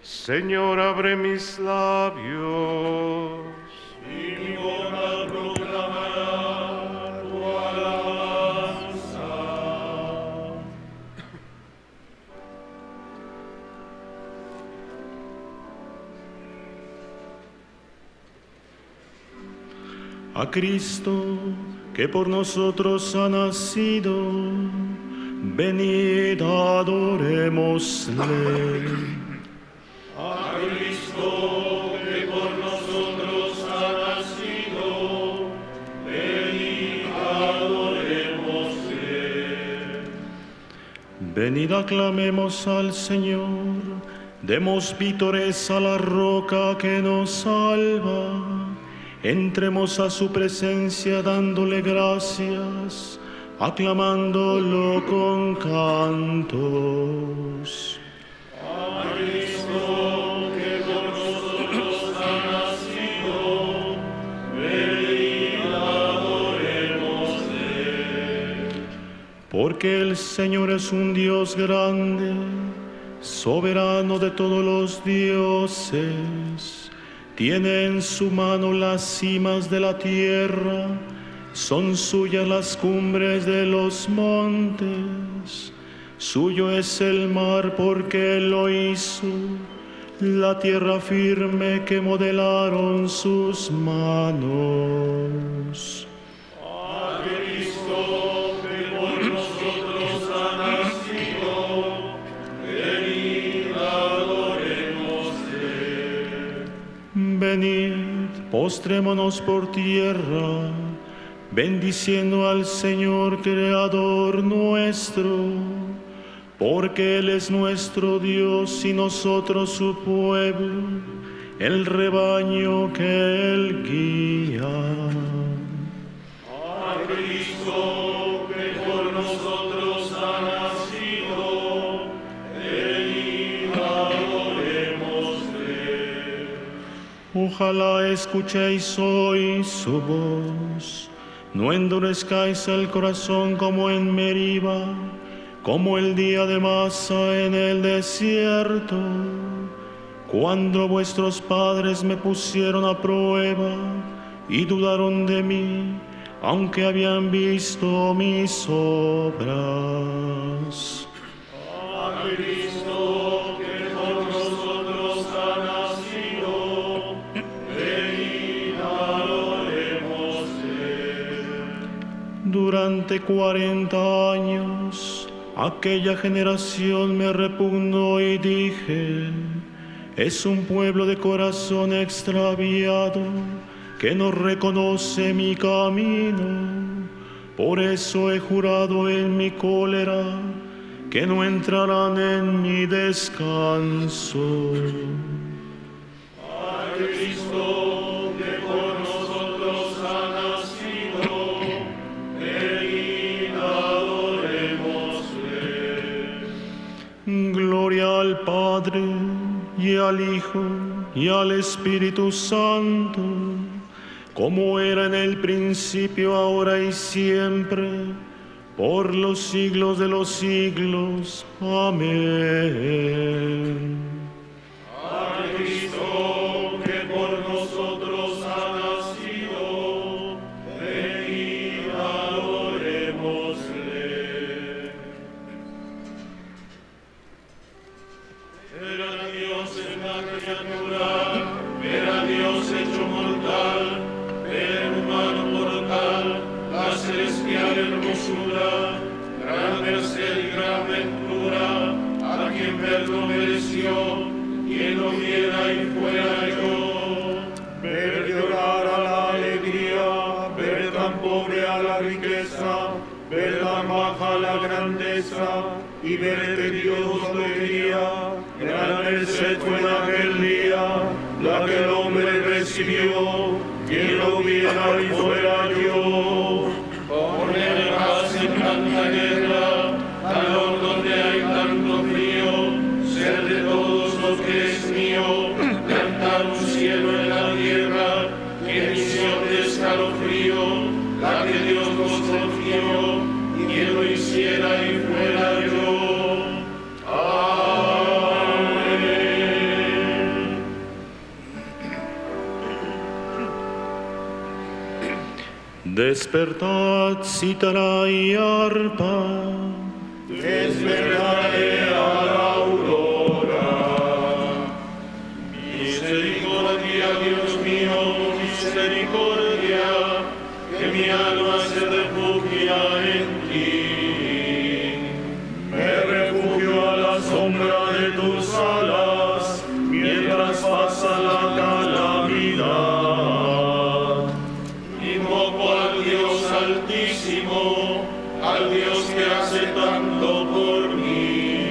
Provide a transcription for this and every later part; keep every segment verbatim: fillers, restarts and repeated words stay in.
Señor, abre mis labios. Y mi boca proclamará tu alabanza. A Cristo, que por nosotros ha nacido, venid adorémosle. A Cristo, que por nosotros ha nacido, venid adorémosle. Venid aclamemos al Señor, demos vítores a la roca que nos salva. Entremos a su presencia dándole gracias, aclamándolo con cantos. A Cristo, que por nosotros ha nacido, venid adorémosle. Porque el Señor es un Dios grande, soberano de todos los dioses. Tiene en su mano las cimas de la tierra, son suyas las cumbres de los montes. Suyo es el mar porque Él lo hizo, la tierra firme que modelaron sus manos. A Cristo, que por nosotros ha nacido, venid adorémosle. Venid, postrémonos por tierra, bendiciendo al Señor Creador nuestro, porque Él es nuestro Dios y nosotros su pueblo, el rebaño que Él guía. A Cristo, que por nosotros ha nacido, venid adorémosle. Ojalá escuchéis hoy su voz, no endurezcáis el corazón como en Meriba, como el día de Masa en el desierto, cuando vuestros padres me pusieron a prueba y dudaron de mí, aunque habían visto mis obras. A Cristo, que por nosotros ha nacido, venid adorémosle. Durante cuarenta años, aquella generación me repugnó y dije, es un pueblo de corazón extraviado que no reconoce mi camino. Por eso he jurado en mi cólera que no entrarán en mi descanso. A Cristo, que por nosotros ha nacido, venid adorémosle. Gloria al Padre, y al Hijo, y al Espíritu Santo, como era en el principio, ahora y siempre, por los siglos de los siglos. Amén. A Cristo, que por nosotros ha nacido, venid adorémosle. Ver a Dios en la criatura, ver a Dios hecho mortal, ver en humano mortal, la celestial hermosura, gran merced y gran ventura, a quien ver no mereció, quien lo viera y fuera yo. Ver llorar a la alegría, ver tan pobre a la riqueza, ver tan baja la grandeza, y ver que Dios lo quería. Gran merced fue en aquel día, la que el hombre recibió, quien lo viera y fuera yo. Poner paz en tanta guerra, calor donde hay tanto frío, ser de todos lo que es mío, plantar un cielo en la tierra, que misión de escalofrío, la que Dios nos confió, y quien lo hiciera y fuera yo. Amén. Despertad, cítara y arpa. Despertaré a la aurora. Misericordia, Dios mío, misericordia, que mi alma se refugia en ti. Me refugio a la sombra de tus alas, mientras pasa la calamidad. Invoco al Dios Altísimo, al Dios que hace tanto por mí.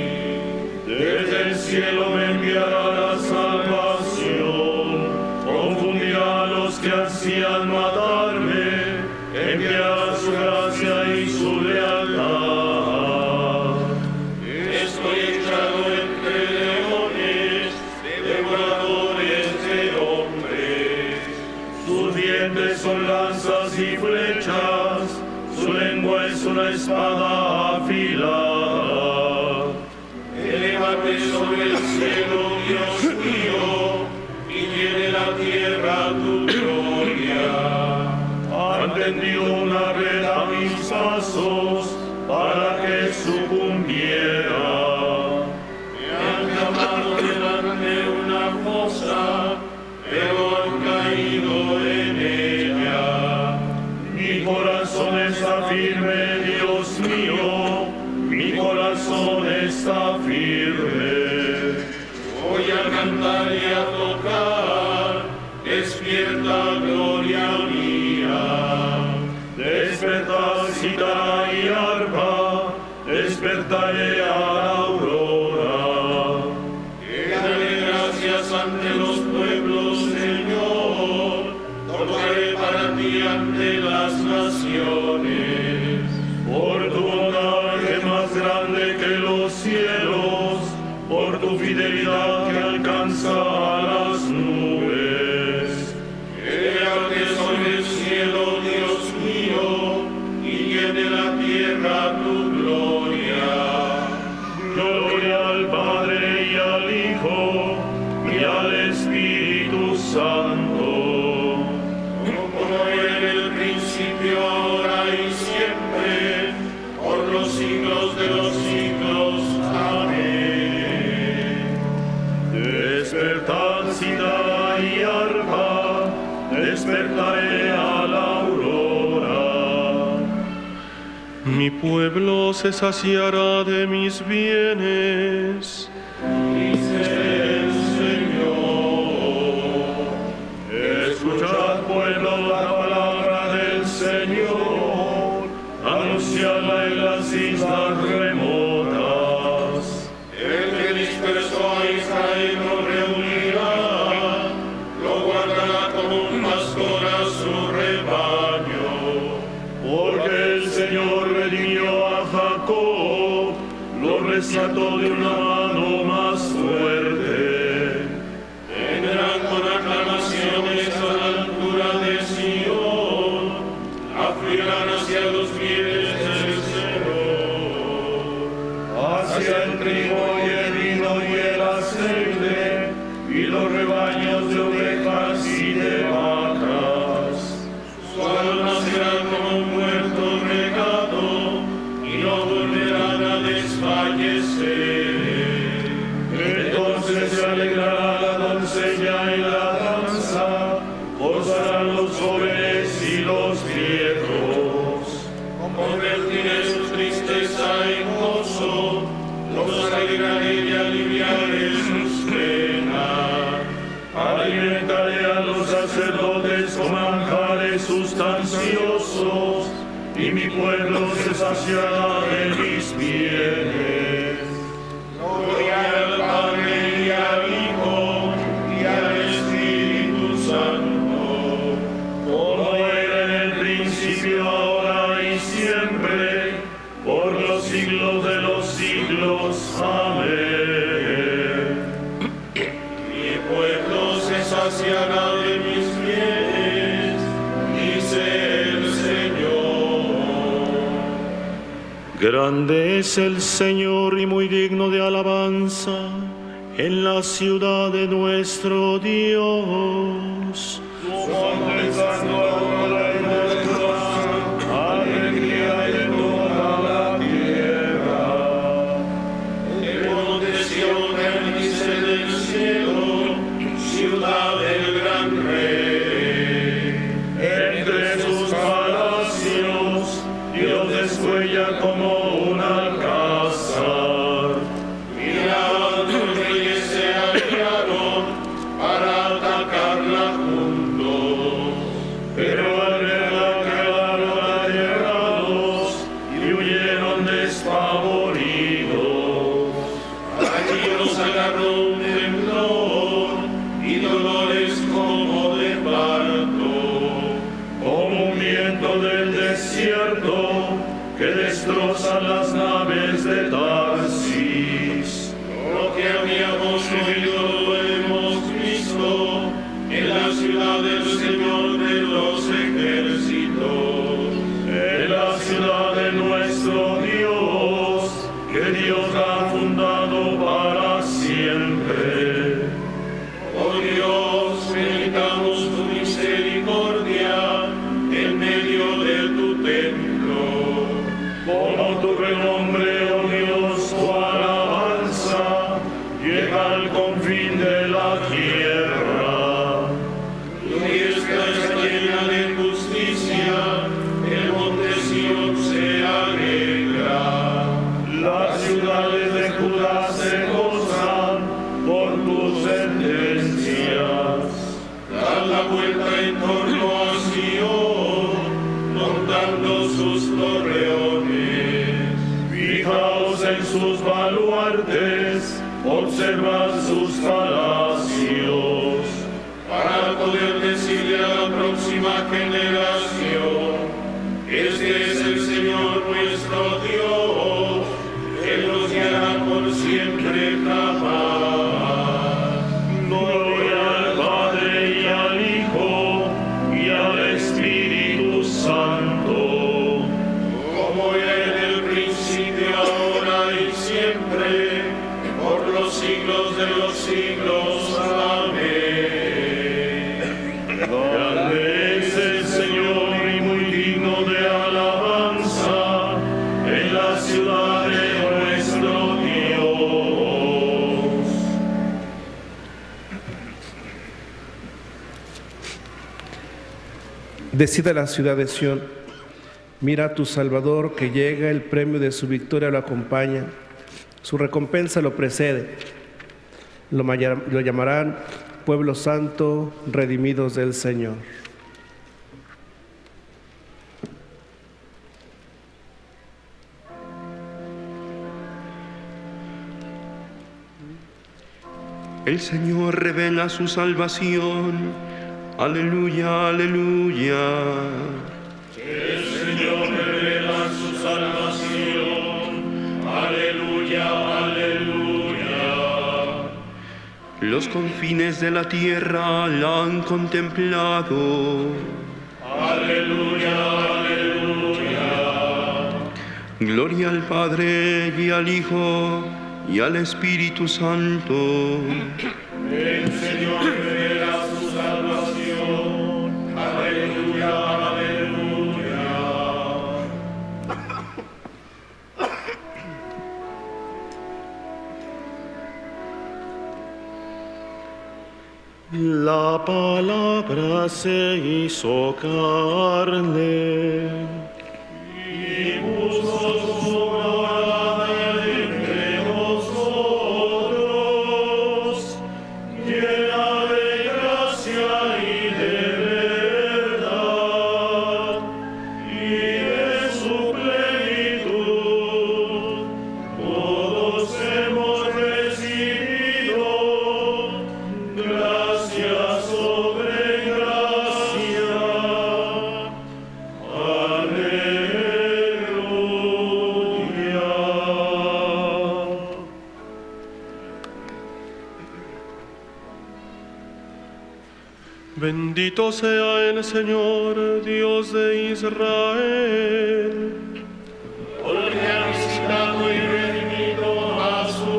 Desde el cielo me enviará la salvación, confundirá a los que ansían matarme, enviará su gracia y su lealtad. Estoy echado entre leones, devoradores de hombres. Sus dientes son lanzas y flechas, su lengua es una espada afilada. Elévate sobre el cielo, Dios mío, y llene la tierra tu gloria. Han tendido una red a mis pasos para que sucumbiera. Me han llamado delante de una fosa, pero han caído en ella. Mi corazón está firme, Dios mío, mi corazón está firme. Voy a cantar y a tocar, despierta, gloria mía. Despertad, cítara y arpa, despertaré a la aurora. Daré gracias ante los pueblos, Señor, tocaré para ti ante las naciones. Por tu bondad que es más grande que los cielos, por tu fidelidad que alcanza a las nubes. Elevate sobre el cielo, Dios mío, y llene la tierra tu gloria. Gloria al Padre y al Hijo y al Espíritu Santo, como en el principio, ahora y siempre, por los siglos de los siglos. Amén. Despertad, cítara y arpa, despertaré a la aurora. Mi pueblo se saciará de mis bienes. Dice el Señor. Escuchad, pueblo, la palabra del Señor, anunciadla en las islas remotas. El que dispersó a Israel lo reunirá, lo guardará como un pastor a su rebaño. Porque el Señor redimió a Jacob, lo rescató de una mano más fuerte. Vendrán con aclamaciones a la altura de Sion, afluirán hacia los bienes del Señor, hacia el trigo y el vino y el aceite, y los rebaños de ovejas y de vacas. Su alma será como un muerto regado, y no volverán a desfallecer. Entonces se alegrará la doncella en la danza, gozarán los jóvenes y los viejos. Convertiré su tristeza en gozo, los alegraré y aliviaré sus penas. Alimentaré a los sacerdotes con manjares sustanciosos, y mi pueblo se saciará de mis bienes. Gloria al Padre y al Hijo y al Espíritu Santo, como era en el principio, ahora y siempre, por los siglos de los siglos. Amén. Mi pueblo se saciará de mis bienes, dice el Señor. Grande es el Señor y muy digno de alabanza en la ciudad de nuestro Dios. Su monte santo adora en nuestro de Tarsis. Lo que habíamos oído lo hemos visto en la ciudad del Señor de los ejércitos, En la ciudad de nuestro Dios, que Dios ha fundado para siempre. Oh Dios, meditamos tu misericordia en medio de tu templo. Como tu renombre, oh Dios, tu alabanza llega al confín de la tierra. Tu diestra está llena de justicia, el monte Sión se alegra. Las ciudades de Judá se gozan por tus sentencias. Da la vuelta en torno a Sion, montando sus torreones. Fijaos en sus baluartes, observad sus palacios. Para poder decirle a la próxima generación, este es el Señor nuestro Dios, Él nos guiará por siempre jamás. Gloria al Padre y al Hijo y al Espíritu Santo. Como era en el principio, ahora y siempre, por los siglos de los siglos. Amén. Grande es el Señor y muy digno de alabanza en la ciudad de nuestro Dios. Decida la ciudad de Sión, mira a tu Salvador que llega, el premio de su victoria lo acompaña, su recompensa lo precede. Lo, lo llamarán pueblo santo, redimidos del Señor. El Señor revela su salvación. Aleluya, aleluya. El Señor revela su salvación. Aleluya, aleluya. Los confines de la tierra la han contemplado. Aleluya, aleluya. Gloria al Padre y al Hijo y al Espíritu Santo. El Señor revela su salvación. Aleluya, aleluya. La palabra se hizo carne y puso su morada entre nosotros, llena de gracia y de verdad, y de su plenitud todos hemos recibido gracia sobre gracia. Aleluya. Bendito sea el Señor, Dios de Israel, Porque ha visitado y redimido a su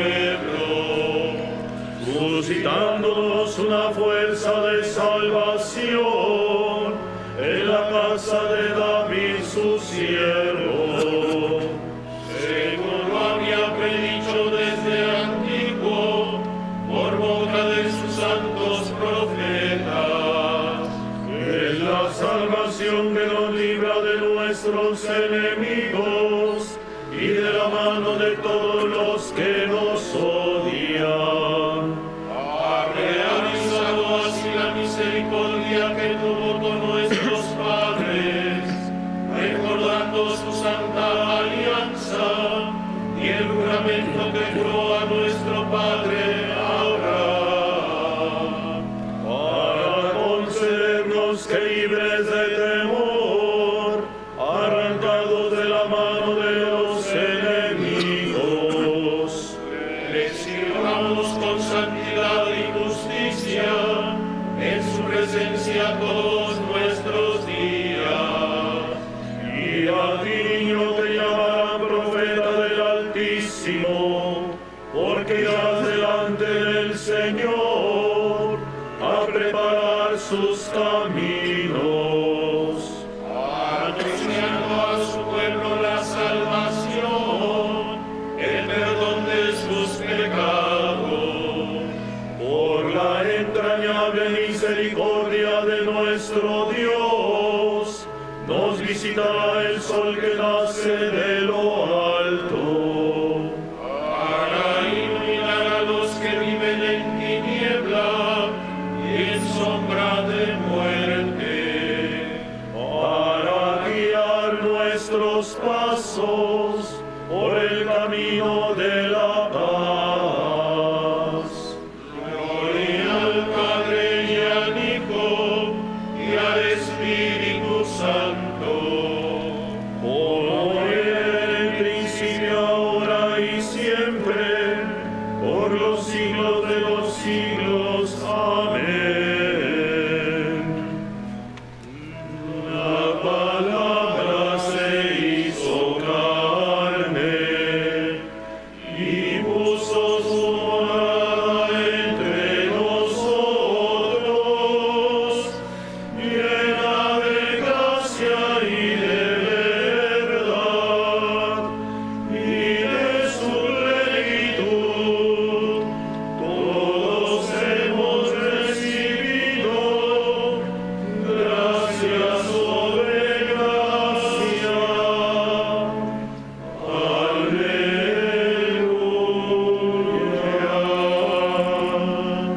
pueblo, suscitándonos una fuerza de salvación en la casa de David su siervo. según lo había predicho desde antiguo, por boca de sus santos profetas. Es la salvación que nos libra de nuestros enemigos y de la mano de todos los que nos odian. Ha realizado así la misericordia que tuvo con nuestros padres, recordando su santa alianza y el juramento que juró a nuestro padre Abraham, Para concedernos que libres de temor, arrancados de la mano de los enemigos, el camino de la paz. Gloria al Padre y al Hijo y al Espíritu Santo. Como era en el principio, ahora y siempre, por los siglos de los siglos. Amén. La palabra se hizo carne y puso su morada entre nosotros, llena de gracia y de verdad, y de su plenitud todos hemos recibido gracia sobre gracia. Aleluya.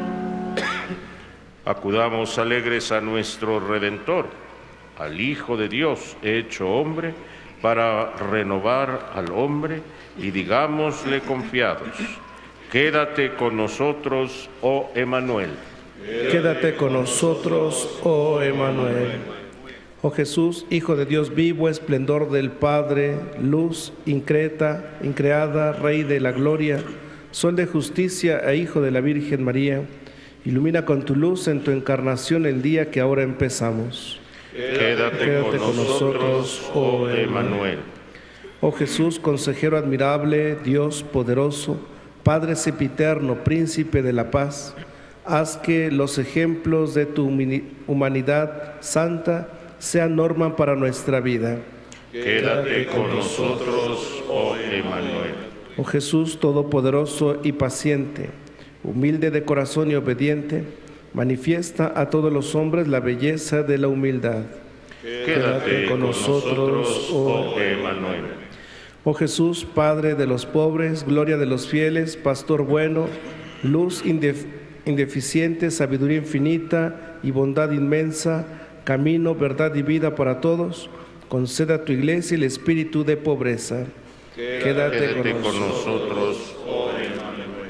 Acudamos alegres a nuestro Redentor, al Hijo de Dios hecho hombre, para renovar al hombre, y digámosle confiados: quédate con nosotros, oh Emmanuel. Quédate con nosotros, oh Emmanuel. Oh Jesús, Hijo de Dios vivo, esplendor del Padre, luz increta, increada, Rey de la gloria, Sol de justicia e Hijo de la Virgen María, ilumina con tu luz en tu encarnación el día que ahora empezamos. Quédate, Quédate con, nosotros, oh Emmanuel. Oh Jesús, consejero admirable, Dios poderoso, Padre sempiterno, príncipe de la paz, haz que los ejemplos de tu humanidad santa sean norma para nuestra vida. Quédate con nosotros, oh Emmanuel. Oh Jesús, todopoderoso y paciente, humilde de corazón y obediente, manifiesta a todos los hombres la belleza de la humildad. Quédate con nosotros, oh Emmanuel. Oh Jesús, Padre de los pobres, gloria de los fieles, pastor bueno, luz indef- indeficiente, sabiduría infinita y bondad inmensa, camino, verdad y vida para todos, conceda a tu iglesia el espíritu de pobreza. Quédate, Quédate con, con nosotros. nosotros, oh Emmanuel.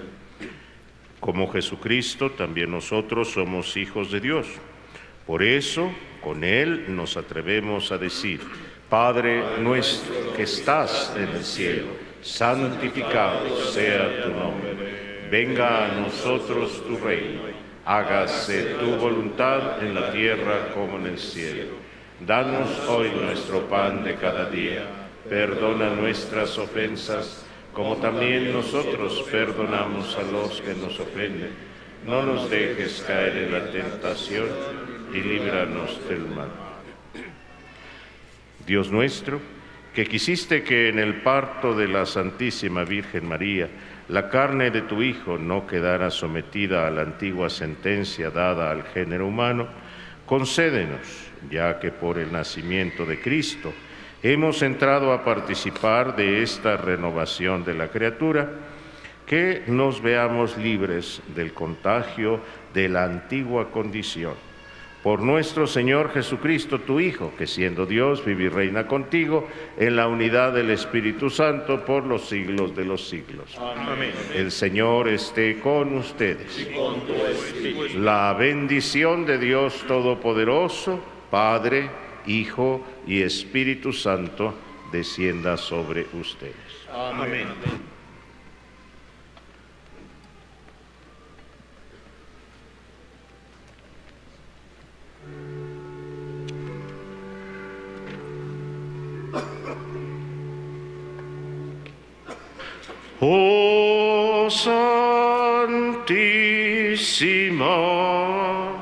Como Jesucristo, también nosotros somos hijos de Dios. Por eso, con Él nos atrevemos a decir: Padre nuestro que estás en el cielo, santificado sea tu nombre. Venga a nosotros tu reino. Hágase tu voluntad en la tierra como en el cielo. Danos hoy nuestro pan de cada día. Perdona nuestras ofensas, como también nosotros perdonamos a los que nos ofenden. No nos dejes caer en la tentación y líbranos del mal. Dios nuestro, que quisiste que en el parto de la Santísima Virgen María la carne de tu Hijo no quedara sometida a la antigua sentencia dada al género humano, concédenos, ya que por el nacimiento de Cristo hemos entrado a participar de esta renovación de la criatura, que nos veamos libres del contagio de la antigua condición. Por nuestro Señor Jesucristo, tu Hijo, que siendo Dios vive y reina contigo en la unidad del Espíritu Santo por los siglos de los siglos. Amén. El Señor esté con ustedes. Y con tu espíritu. La bendición de Dios Todopoderoso, Padre, Hijo y Espíritu Santo, descienda sobre ustedes. Amén. Oh Santísima,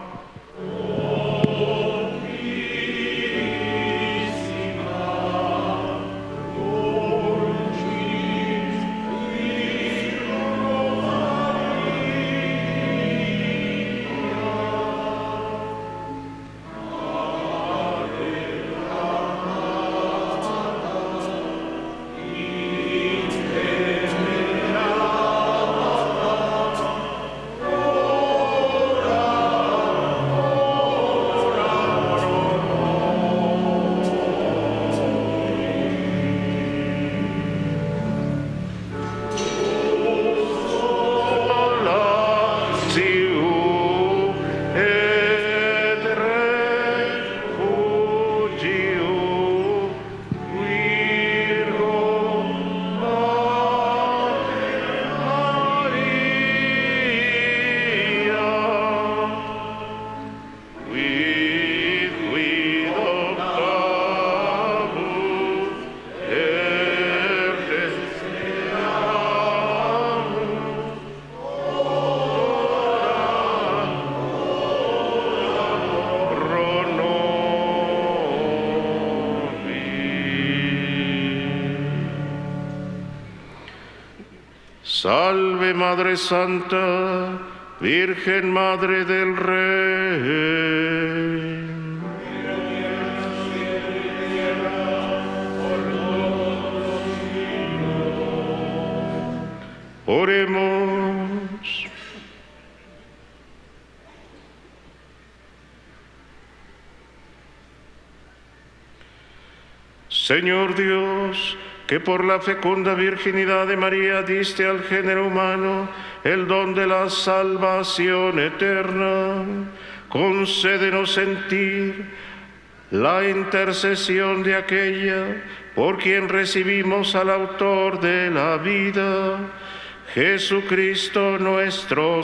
Salve Madre Santa, Virgen Madre del Rey. Oremos. Señor Dios, que por la fecunda virginidad de María diste al género humano el don de la salvación eterna, concédenos sentir la intercesión de aquella por quien recibimos al autor de la vida, Jesucristo nuestro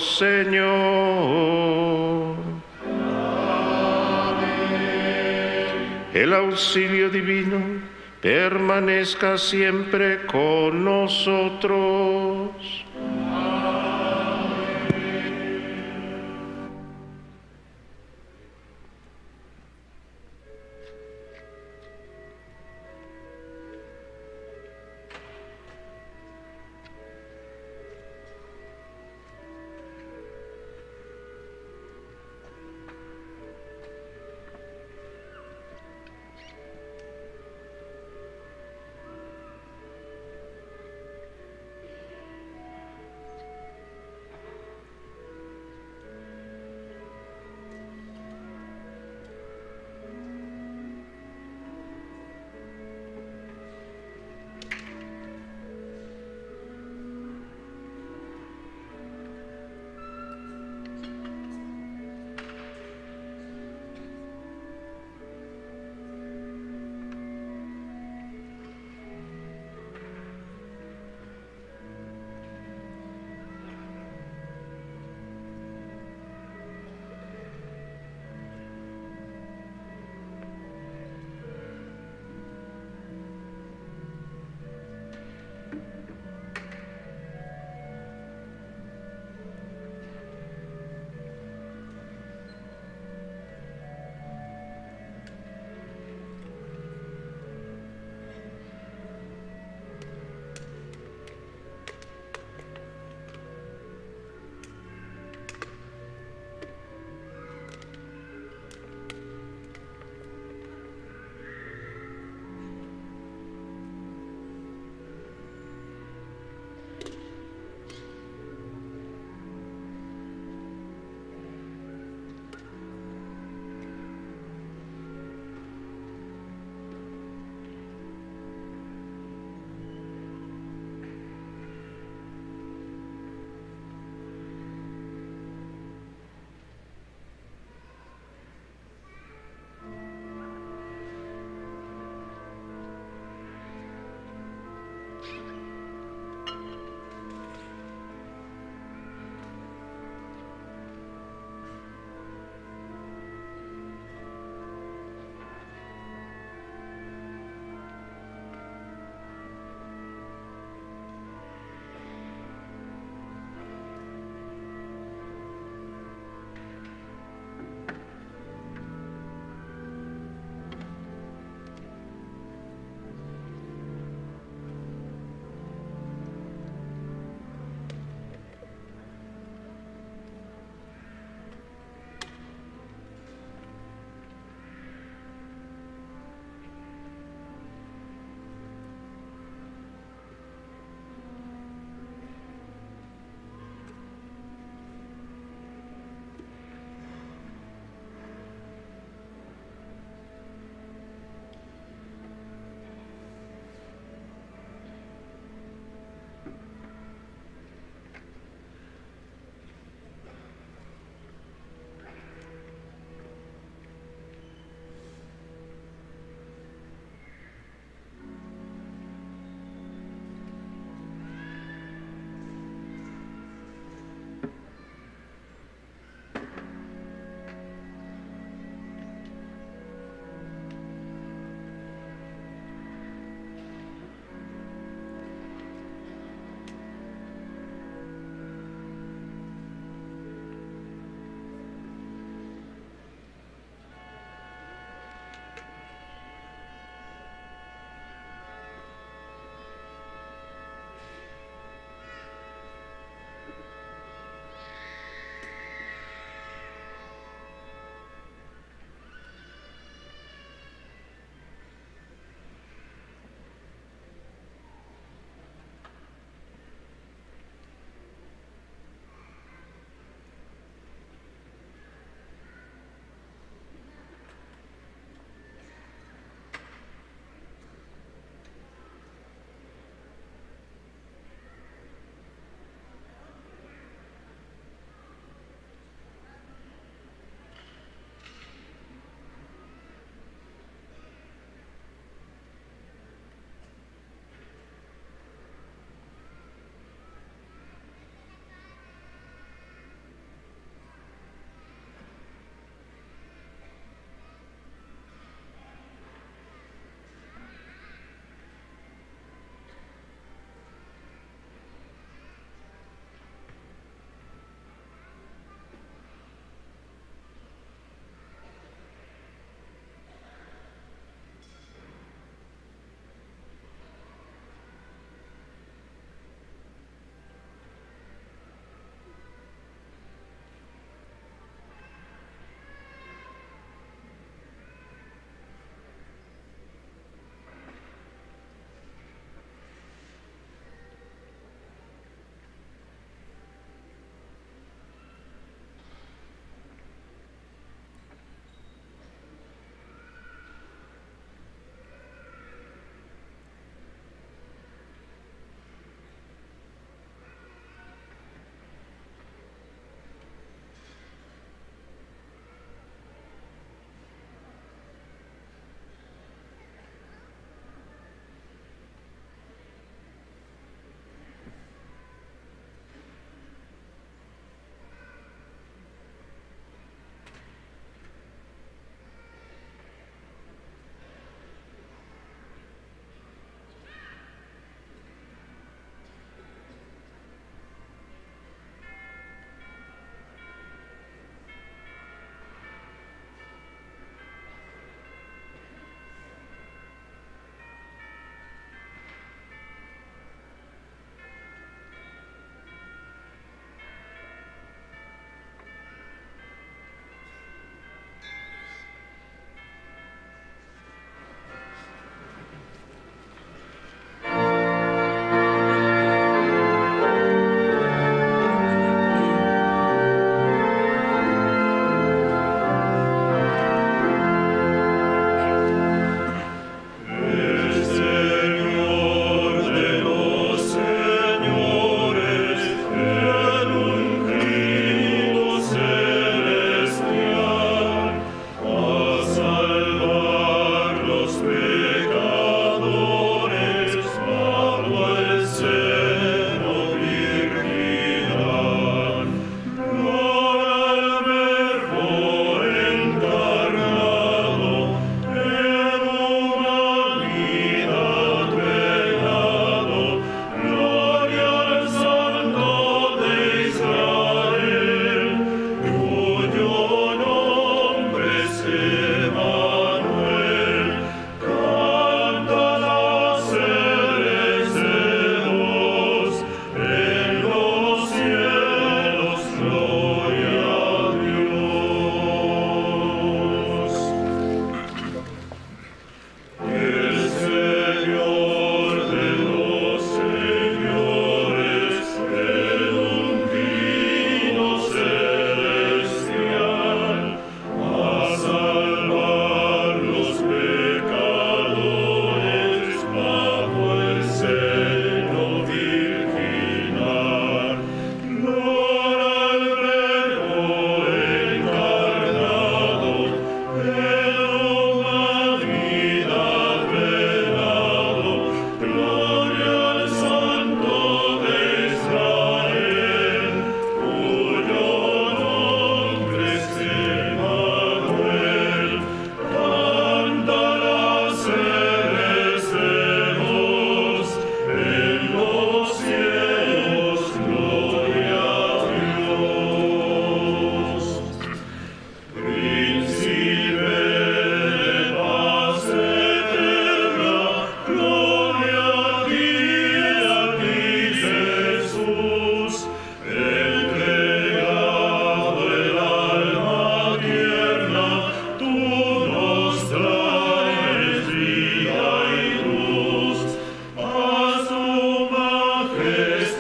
Señor. Amén. El auxilio divino permanezca siempre con nosotros.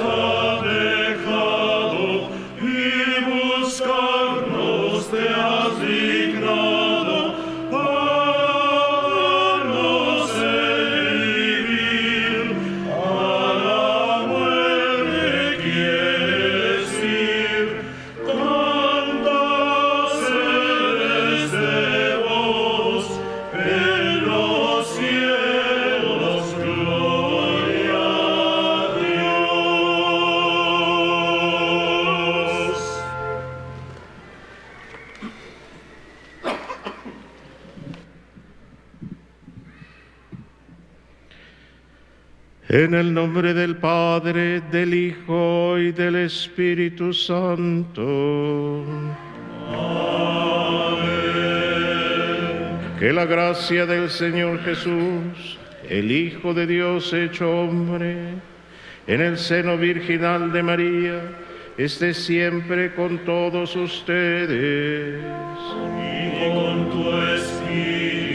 ha dejado y buscarnos te has dignado para darnos el vivir. A la muerte quieres ir, canta celeste voz en los cielos, gloria a Dios. En el nombre del Padre, del Hijo y del Espíritu Santo. Que la gracia del Señor Jesús, el Hijo de Dios hecho hombre, en el seno virginal de María, esté siempre con todos ustedes. Y con tu espíritu.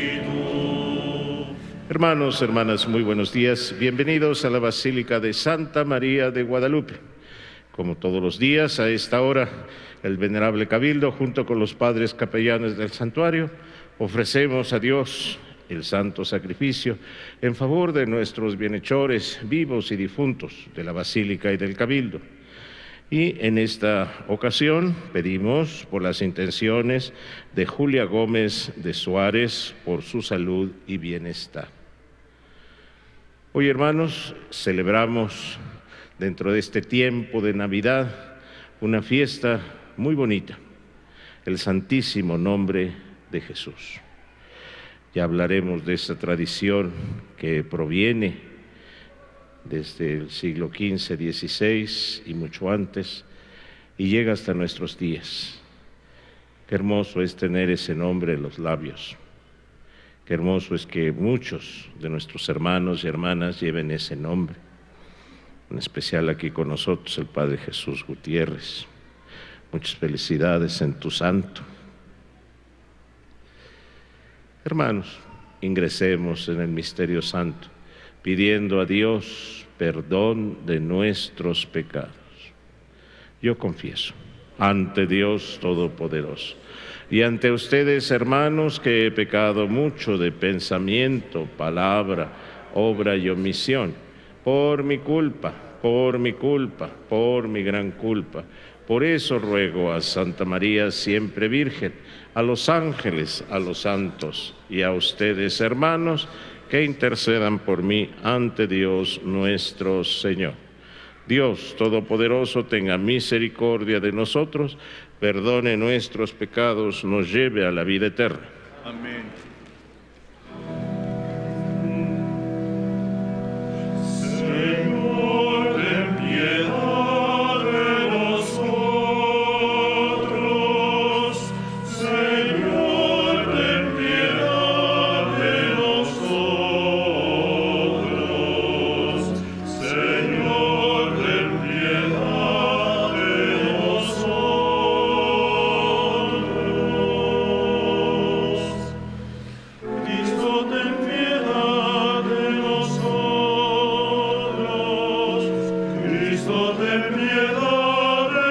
Hermanos, hermanas, muy buenos días. Bienvenidos a la Basílica de Santa María de Guadalupe. Como todos los días, a esta hora, el Venerable Cabildo, junto con los padres capellanes del santuario, ofrecemos a Dios el santo sacrificio en favor de nuestros bienhechores vivos y difuntos de la Basílica y del Cabildo. Y en esta ocasión pedimos por las intenciones de Julia Gómez de Suárez, por su salud y bienestar. Hoy, hermanos, celebramos dentro de este tiempo de Navidad una fiesta muy bonita, el Santísimo Nombre de Jesús. Ya hablaremos de esta tradición que proviene desde el siglo quince, dieciséis y mucho antes, y llega hasta nuestros días. Qué hermoso es tener ese nombre en los labios. Qué hermoso es que muchos de nuestros hermanos y hermanas lleven ese nombre. En especial aquí con nosotros el Padre Jesús Gutiérrez. Muchas felicidades en tu santo. Hermanos, ingresemos en el misterio santo, pidiendo a Dios perdón de nuestros pecados. Yo confieso ante Dios Todopoderoso y ante ustedes, hermanos, que he pecado mucho de pensamiento, palabra, obra y omisión, por mi culpa, por mi culpa, por mi gran culpa. Por eso ruego a Santa María siempre Virgen, a los ángeles, a los santos y a ustedes, hermanos, que intercedan por mí ante Dios nuestro Señor. Dios Todopoderoso tenga misericordia de nosotros, perdone nuestros pecados, nos lleve a la vida eterna. Amén. Señor, ten piedad de nosotros. Señor, ten piedad de nosotros. Señor, ten piedad de nosotros. Cristo, ten piedad de nosotros. Cristo, ten piedad de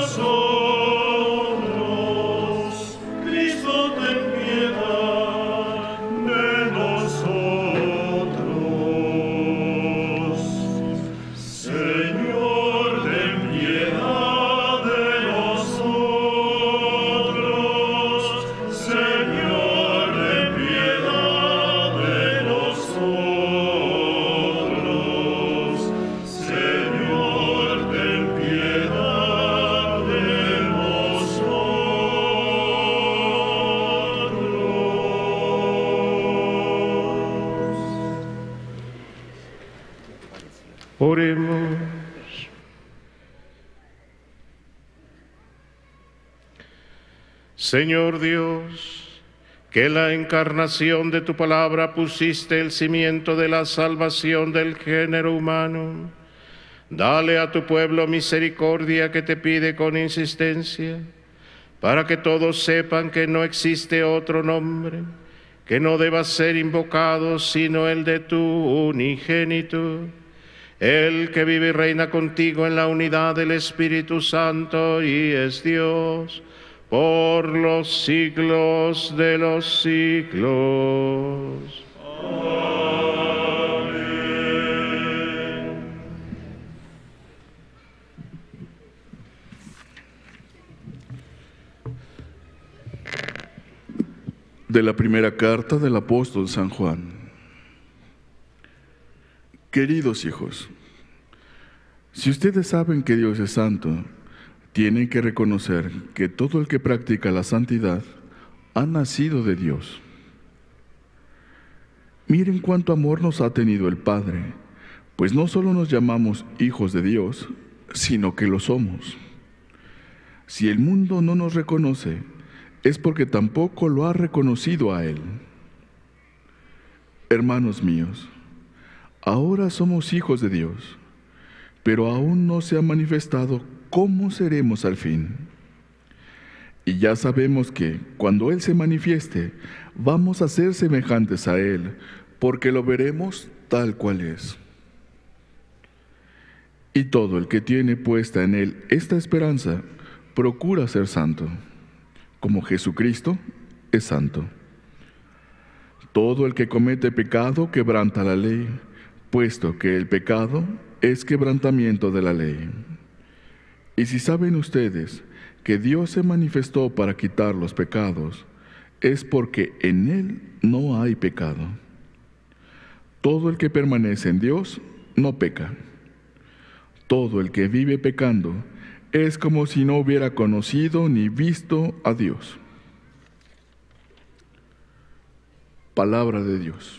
nosotros. Cristo, ten piedad de nosotros. Señor, ten piedad de nosotros. Señor, ten piedad de nosotros. Señor, ten piedad de nosotros. Oremos. Señor Dios, que en la encarnación de tu palabra pusiste el cimiento de la salvación del género humano, dale a tu pueblo misericordia que te pide con insistencia, para que todos sepan que no existe otro nombre que no deba ser invocado sino el de tu unigénito, el que vive y reina contigo en la unidad del Espíritu Santo y es Dios, por los siglos de los siglos. De la primera carta del apóstol San Juan. Queridos hijos, si ustedes saben que Dios es santo, tienen que reconocer que todo el que practica la santidad ha nacido de Dios. Miren cuánto amor nos ha tenido el Padre, pues no solo nos llamamos hijos de Dios, sino que lo somos. Si el mundo no nos reconoce, es porque tampoco lo ha reconocido a Él. Hermanos míos, ahora somos hijos de Dios, pero aún no se ha manifestado cómo seremos al fin. Y ya sabemos que, cuando Él se manifieste, vamos a ser semejantes a Él, porque lo veremos tal cual es. Y todo el que tiene puesta en Él esta esperanza, procura ser santo, como Jesucristo es santo. Todo el que comete pecado quebranta la ley, puesto que el pecado es quebrantamiento de la ley. Y si saben ustedes que Dios se manifestó para quitar los pecados, es porque en Él no hay pecado. Todo el que permanece en Dios no peca. Todo el que vive pecando es como si no hubiera conocido ni visto a Dios. Palabra de Dios.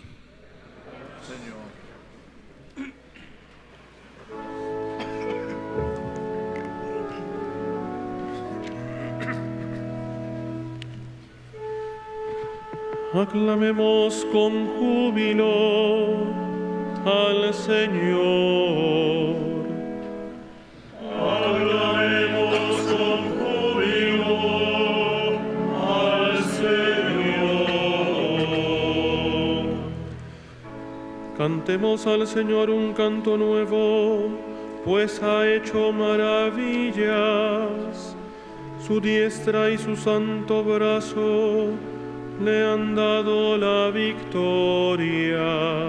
Aclamemos con júbilo al Señor. Aclamemos con júbilo al Señor. Cantemos al Señor un canto nuevo, pues ha hecho maravillas. Su diestra y su santo brazo le han dado la victoria.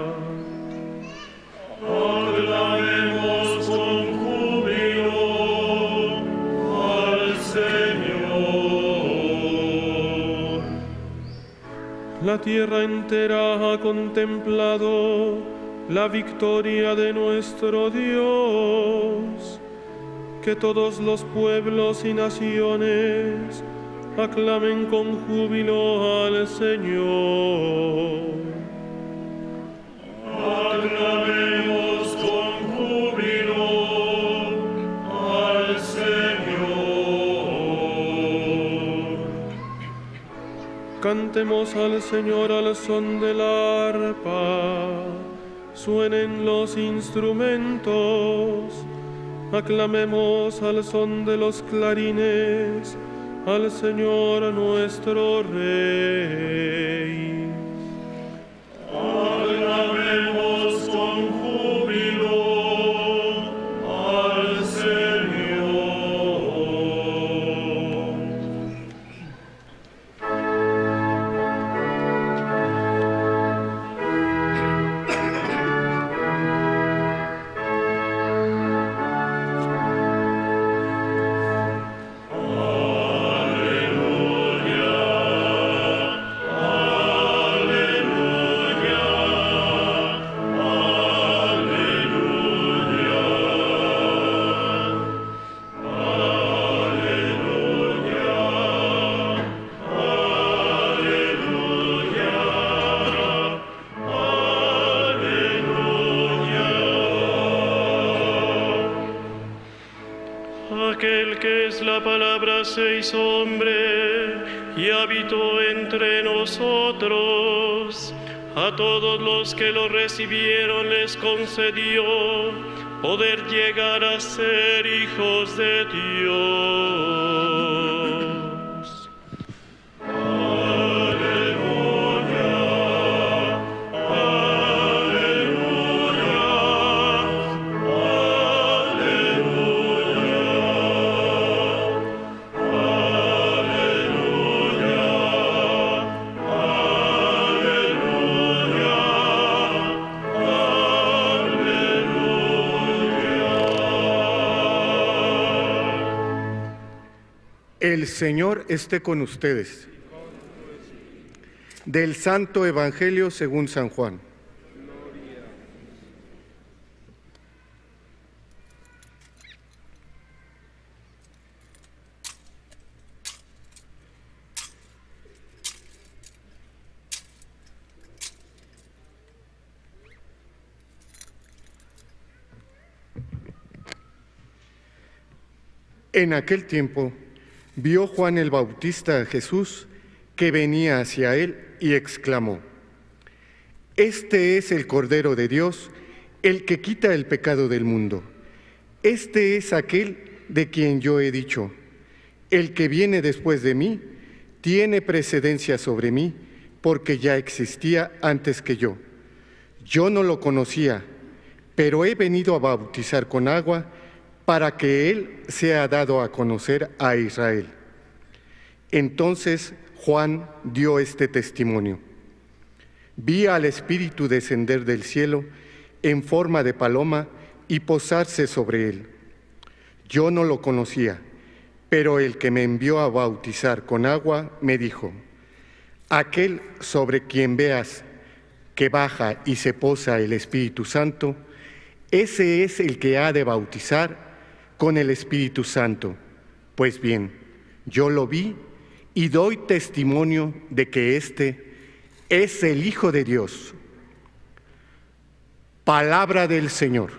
Aclamemos con júbilo al Señor. La tierra entera ha contemplado la victoria de nuestro Dios. Que todos los pueblos y naciones aclamen con júbilo al Señor. Aclamemos con júbilo al Señor. Cantemos al Señor al son del arpa, suenen los instrumentos. Aclamemos al son de los clarines al Señor nuestro Rey. Aclamemos con júbilo al Señor. Aquel que es la palabra se hizo hombre y habitó entre nosotros. A todos los que lo recibieron les concedió poder llegar a ser hijos de Dios. Aleluya, aleluya, El Señor esté con ustedes. Del Santo Evangelio según San Juan. En aquel tiempo vio Juan el Bautista a Jesús que venía hacia él y exclamó: Este es el Cordero de Dios, el que quita el pecado del mundo. Este es aquel de quien yo he dicho: el que viene después de mí tiene precedencia sobre mí, porque ya existía antes que yo. Yo no lo conocía, pero he venido a bautizar con agua para que él sea dado a conocer a Israel. Entonces Juan dio este testimonio: Vi al Espíritu descender del cielo en forma de paloma y posarse sobre él. Yo no lo conocía, pero el que me envió a bautizar con agua me dijo: Aquel sobre quien veas que baja y se posa el Espíritu Santo, ese es el que ha de bautizar con el Espíritu Santo. Pues bien, yo lo vi y doy testimonio de que éste es el Hijo de Dios. Palabra del Señor.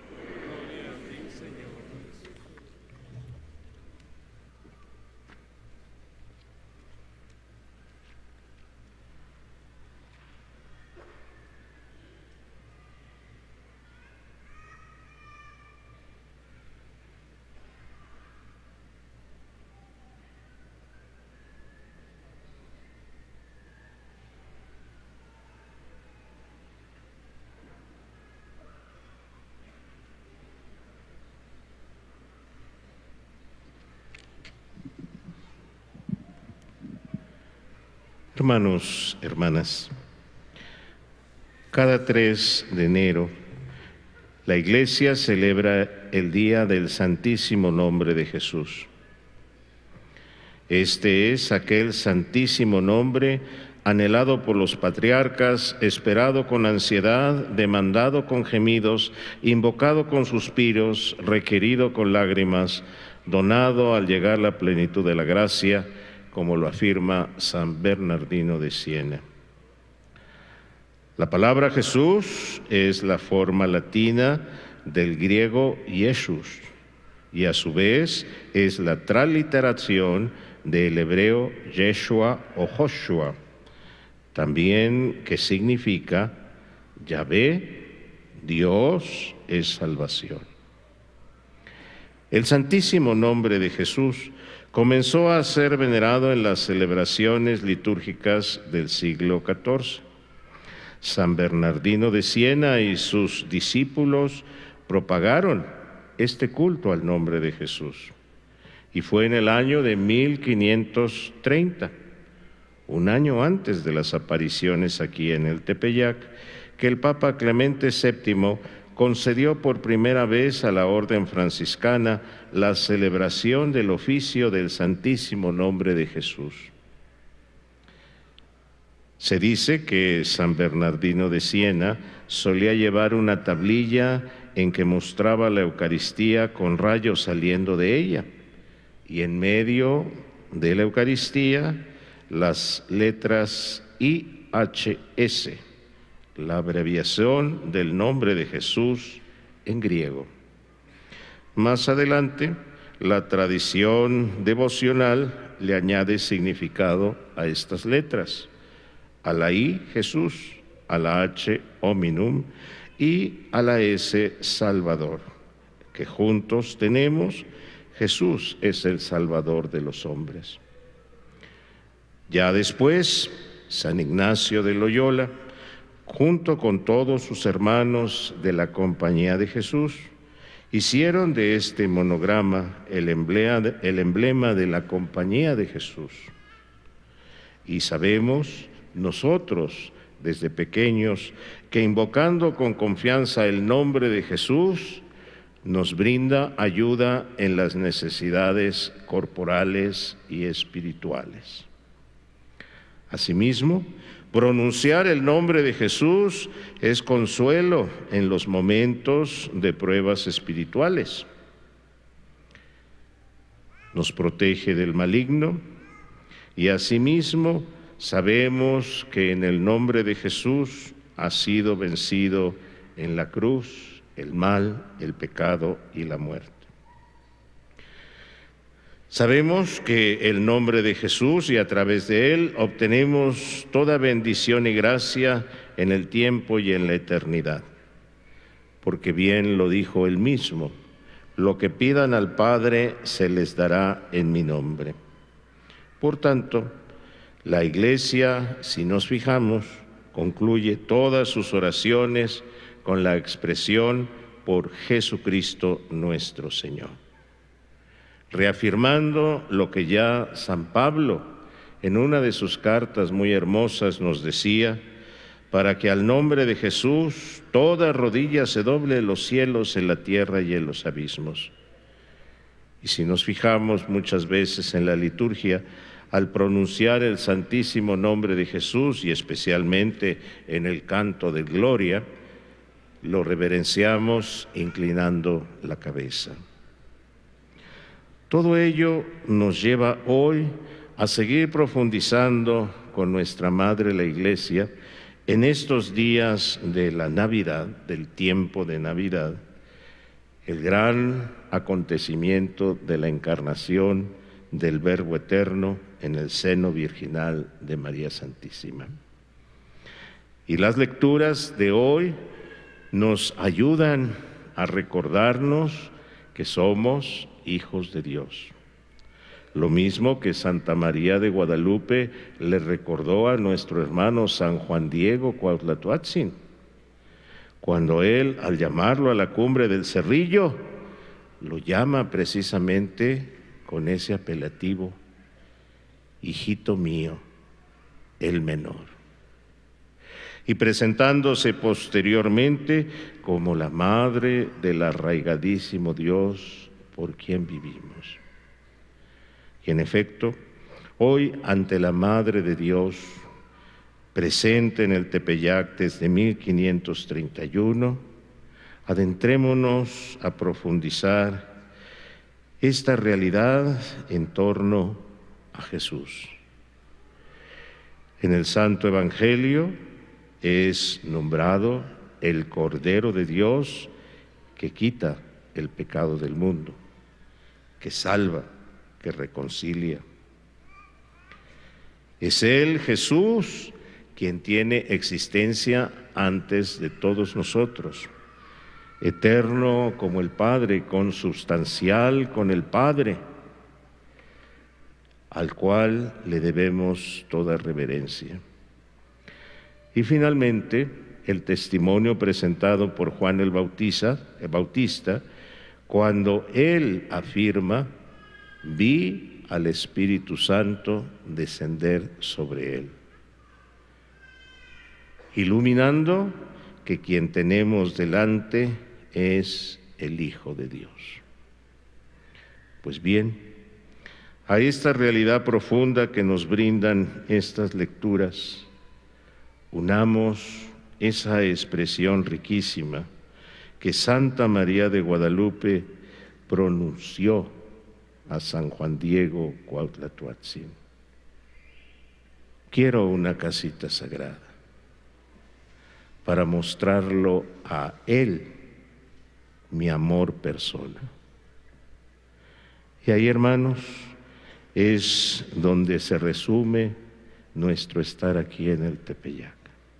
Hermanos, hermanas, cada tres de enero la Iglesia celebra el Día del Santísimo Nombre de Jesús. Este es aquel santísimo nombre anhelado por los patriarcas, esperado con ansiedad, demandado con gemidos, invocado con suspiros, requerido con lágrimas, donado al llegar la plenitud de la gracia, como lo afirma San Bernardino de Siena. La palabra Jesús es la forma latina del griego Jesús y a su vez es la transliteración del hebreo Yeshua o Joshua, también que significa Yahvé, Dios es salvación. El santísimo nombre de Jesús comenzó a ser venerado en las celebraciones litúrgicas del siglo catorce. San Bernardino de Siena y sus discípulos propagaron este culto al nombre de Jesús. Y fue en el año de mil quinientos treinta, un año antes de las apariciones aquí en el Tepeyac, que el Papa Clemente séptimo concedió por primera vez a la Orden Franciscana la celebración del oficio del Santísimo Nombre de Jesús. Se dice que San Bernardino de Siena solía llevar una tablilla en que mostraba la Eucaristía con rayos saliendo de ella, y en medio de la Eucaristía las letras I H S, la abreviación del nombre de Jesús en griego. Más adelante, la tradición devocional le añade significado a estas letras: a la I, Jesús; a la H, Hominum; y a la S, Salvador, que juntos tenemos: Jesús es el Salvador de los hombres. Ya después, San Ignacio de Loyola, junto con todos sus hermanos de la Compañía de Jesús, hicieron de este monograma el emblema, el emblema de la Compañía de Jesús. Y sabemos nosotros, desde pequeños, que invocando con confianza el nombre de Jesús, nos brinda ayuda en las necesidades corporales y espirituales. Asimismo, pronunciar el nombre de Jesús es consuelo en los momentos de pruebas espirituales. Nos protege del maligno y asimismo sabemos que en el nombre de Jesús ha sido vencido en la cruz el mal, el pecado y la muerte. Sabemos que el nombre de Jesús y a través de él obtenemos toda bendición y gracia en el tiempo y en la eternidad. Porque bien lo dijo él mismo, lo que pidan al Padre se les dará en mi nombre. Por tanto, la Iglesia, si nos fijamos, concluye todas sus oraciones con la expresión por Jesucristo nuestro Señor, reafirmando lo que ya San Pablo en una de sus cartas muy hermosas nos decía, para que al nombre de Jesús toda rodilla se doble en los cielos, en la tierra y en los abismos. Y si nos fijamos muchas veces en la liturgia, al pronunciar el santísimo nombre de Jesús y especialmente en el canto de gloria, lo reverenciamos inclinando la cabeza. Todo ello nos lleva hoy a seguir profundizando con nuestra Madre la Iglesia en estos días de la Navidad, del tiempo de Navidad, el gran acontecimiento de la encarnación del Verbo Eterno en el seno virginal de María Santísima. Y las lecturas de hoy nos ayudan a recordarnos que somos hijos de Dios. Lo mismo que Santa María de Guadalupe le recordó a nuestro hermano San Juan Diego Cuauhtlatoatzin, cuando él, al llamarlo a la cumbre del Cerrillo, lo llama precisamente con ese apelativo, hijito mío, el menor. Y presentándose posteriormente como la madre del arraigadísimo Dios por quien vivimos. Y en efecto, hoy ante la Madre de Dios, presente en el Tepeyac desde mil quinientos treinta y uno, adentrémonos a profundizar esta realidad en torno a Jesús. En el Santo Evangelio es nombrado el Cordero de Dios que quita el pecado del mundo, que salva, que reconcilia. Es Él, Jesús, quien tiene existencia antes de todos nosotros, eterno como el Padre, consubstancial con el Padre, al cual le debemos toda reverencia. Y finalmente, el testimonio presentado por Juan el Bautista, el Bautista, cuando él afirma, vi al Espíritu Santo descender sobre él, iluminando que quien tenemos delante es el Hijo de Dios. Pues bien, a esta realidad profunda que nos brindan estas lecturas, unamos esa expresión riquísima que Santa María de Guadalupe pronunció a San Juan Diego Cuauhtlatoatzin. Quiero una casita sagrada para mostrarlo a él, mi amor persona. Y ahí, hermanos, es donde se resume nuestro estar aquí en el Tepeyac.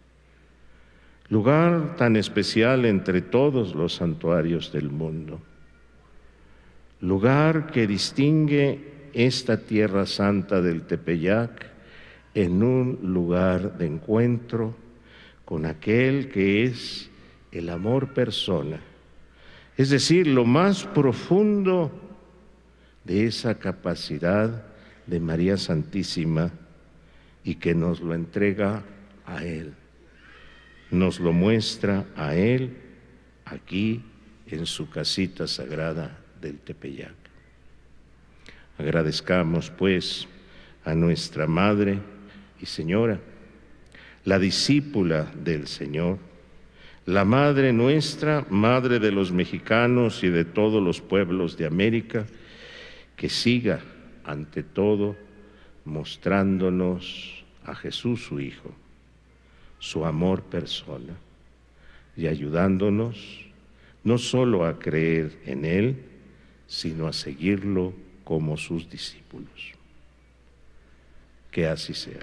Lugar tan especial entre todos los santuarios del mundo. Lugar que distingue esta tierra santa del Tepeyac en un lugar de encuentro con aquel que es el amor persona, es decir, lo más profundo de esa capacidad de María Santísima y que nos lo entrega a Él, nos lo muestra a Él aquí en su casita sagrada del Tepeyac. Agradezcamos, pues, a nuestra Madre y Señora, la discípula del Señor, la Madre nuestra, Madre de los mexicanos y de todos los pueblos de América, que siga, ante todo, mostrándonos a Jesús su Hijo, su amor persona, y ayudándonos no solo a creer en Él, sino a seguirlo como sus discípulos. Que así sea.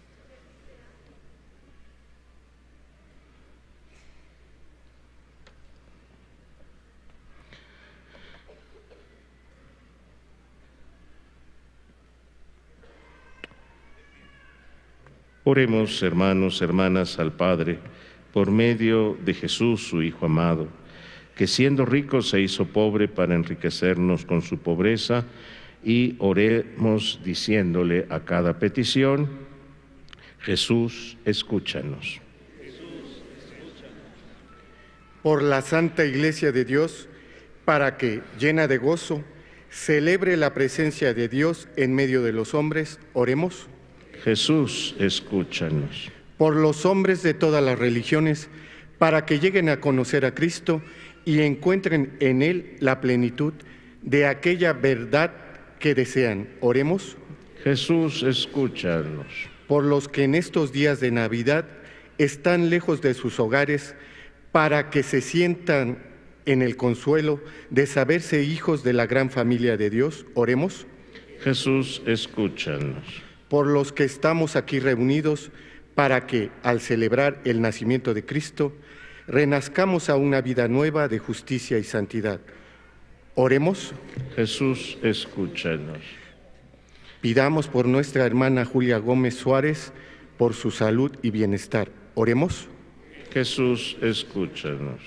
Oremos, hermanos, hermanas, al Padre, por medio de Jesús, su Hijo amado, que siendo rico se hizo pobre para enriquecernos con su pobreza, y oremos diciéndole a cada petición: Jesús, escúchanos. Por la Santa Iglesia de Dios, para que, llena de gozo, celebre la presencia de Dios en medio de los hombres, oremos. Jesús, escúchanos. Por los hombres de todas las religiones, para que lleguen a conocer a Cristo y encuentren en Él la plenitud de aquella verdad que desean, oremos. Jesús, escúchanos. Por los que en estos días de Navidad están lejos de sus hogares, para que se sientan en el consuelo de saberse hijos de la gran familia de Dios, oremos. Jesús, escúchanos. Por los que estamos aquí reunidos, para que, al celebrar el nacimiento de Cristo, renazcamos a una vida nueva de justicia y santidad. Oremos. Jesús, escúchanos. Pidamos por nuestra hermana Julia Gómez Suárez, por su salud y bienestar. Oremos. Jesús, escúchanos.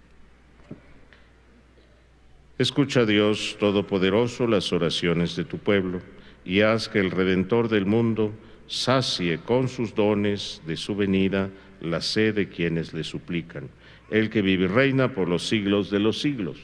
Escucha, Dios Todopoderoso, las oraciones de tu pueblo, y haz que el Redentor del mundo sacie con sus dones de su venida la sed de quienes le suplican, el que vive y reina por los siglos de los siglos.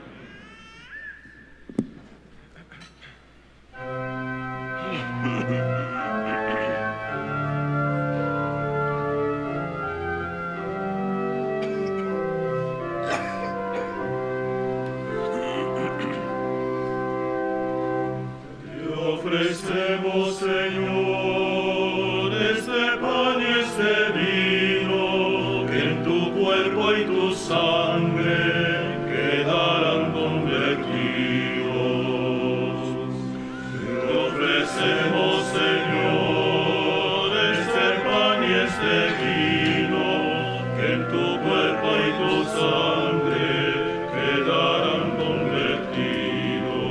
Ofrecemos, Señor, este pan y este vino, que en tu cuerpo y tu sangre quedarán convertidos. Te ofrecemos, Señor, este pan y este vino, que en tu cuerpo y tu sangre quedarán convertidos.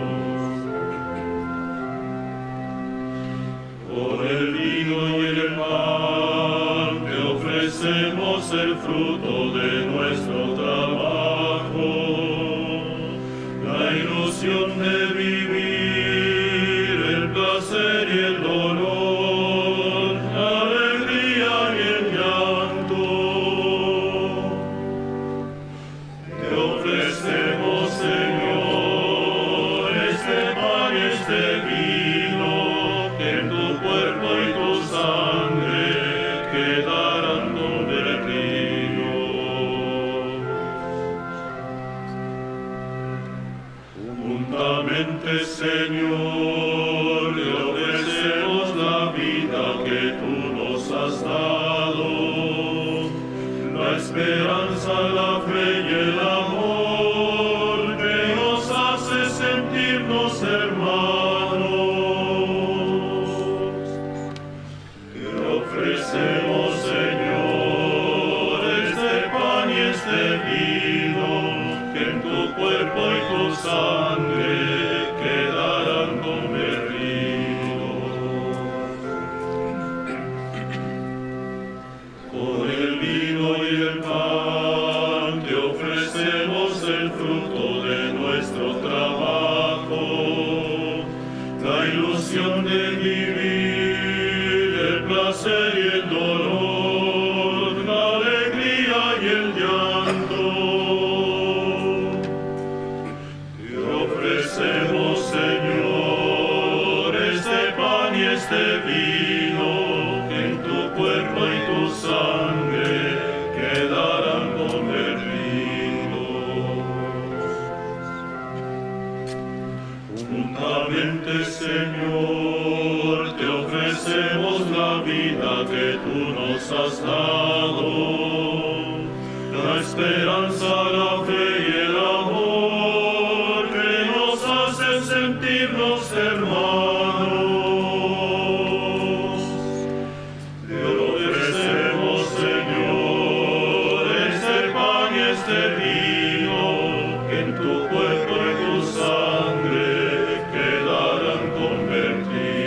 Por el vino y el pan te ofrecemos el fruto de nuestro trabajo, la ilusión de vivir, el placer y el dolor, la alegría y el llanto. Te ofrecemos, Señor, este pan y este vino, que en tu cuerpo y tu sangre quedarán convertidos. Juntamente, Señor, te ofrecemos la vida que tú nos has dado, la esperanza, la fe y el amor que nos hace sentirnos hermanos. Te ofrecemos, Señor, este pan y este vino, que en tu cuerpo y tu sangre quedarán convertidos. este vino, en tu cuerpo y tu sangre quedarán convertidos. Juntamente, Señor, te ofrecemos la vida que tú nos has dado, la esperanza, la fe y el amor que nos hacen sentirnos hermanos. Te ofrecemos, Señor, este pan y este vino, que en tu cuerpo y tu sangre quedarán convertidos.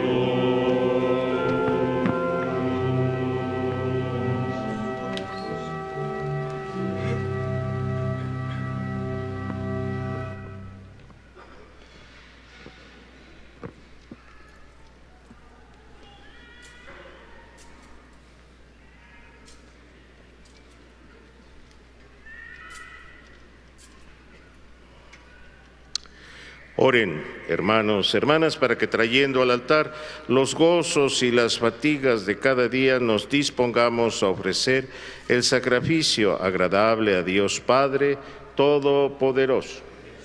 Oren, hermanos, hermanas, para que trayendo al altar los gozos y las fatigas de cada día nos dispongamos a ofrecer el sacrificio agradable a Dios Padre Todopoderoso.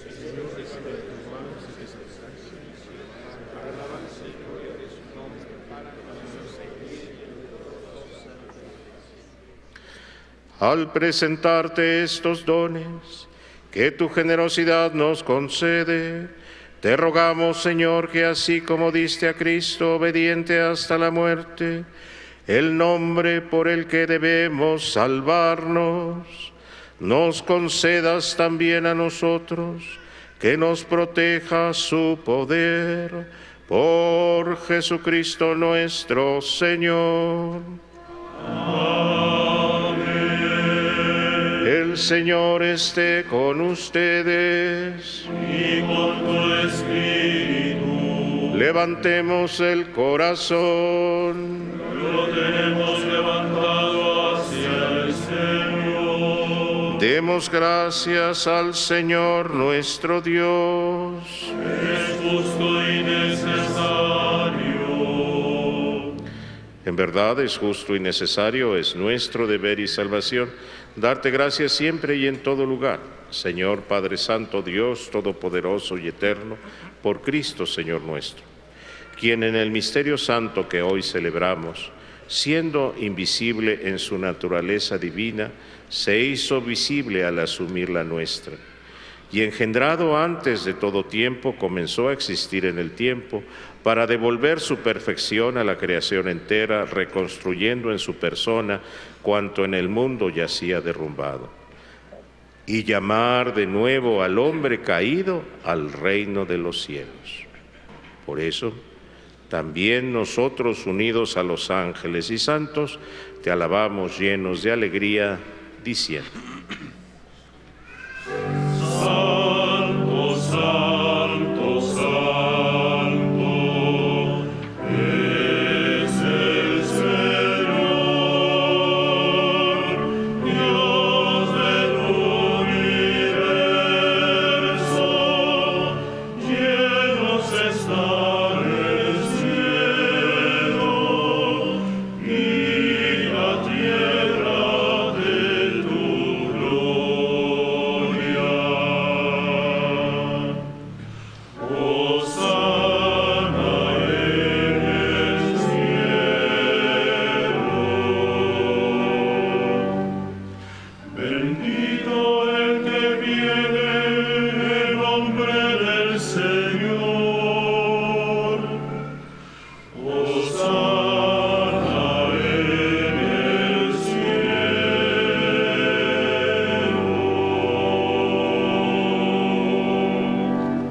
Al presentarte estos dones que tu generosidad nos concede, te rogamos, Señor, que así como diste a Cristo obediente hasta la muerte, el nombre por el que debemos salvarnos, nos concedas también a nosotros, que nos proteja su poder, por Jesucristo nuestro Señor. El Señor esté con ustedes. Y con tu espíritu. Levantemos el corazón. Lo tenemos levantado hacia el Señor. Demos gracias al Señor nuestro Dios. Es justo y necesario. En verdad es justo y necesario, es nuestro deber y salvación, darte gracias siempre y en todo lugar, Señor Padre Santo, Dios Todopoderoso y Eterno, por Cristo Señor nuestro, quien en el misterio santo que hoy celebramos, siendo invisible en su naturaleza divina, se hizo visible al asumir la nuestra, y engendrado antes de todo tiempo, comenzó a existir en el tiempo, para devolver su perfección a la creación entera, reconstruyendo en su persona cuanto en el mundo yacía derrumbado, y llamar de nuevo al hombre caído al reino de los cielos. Por eso, también nosotros, unidos a los ángeles y santos, te alabamos llenos de alegría, diciendo: Santo, santo, santo, es el Señor, Dios del universo, llenos está el cielo y la tierra de tu gloria. Hosana en el cielo. Bendito el que viene en nombre del Señor. Hosana en el cielo.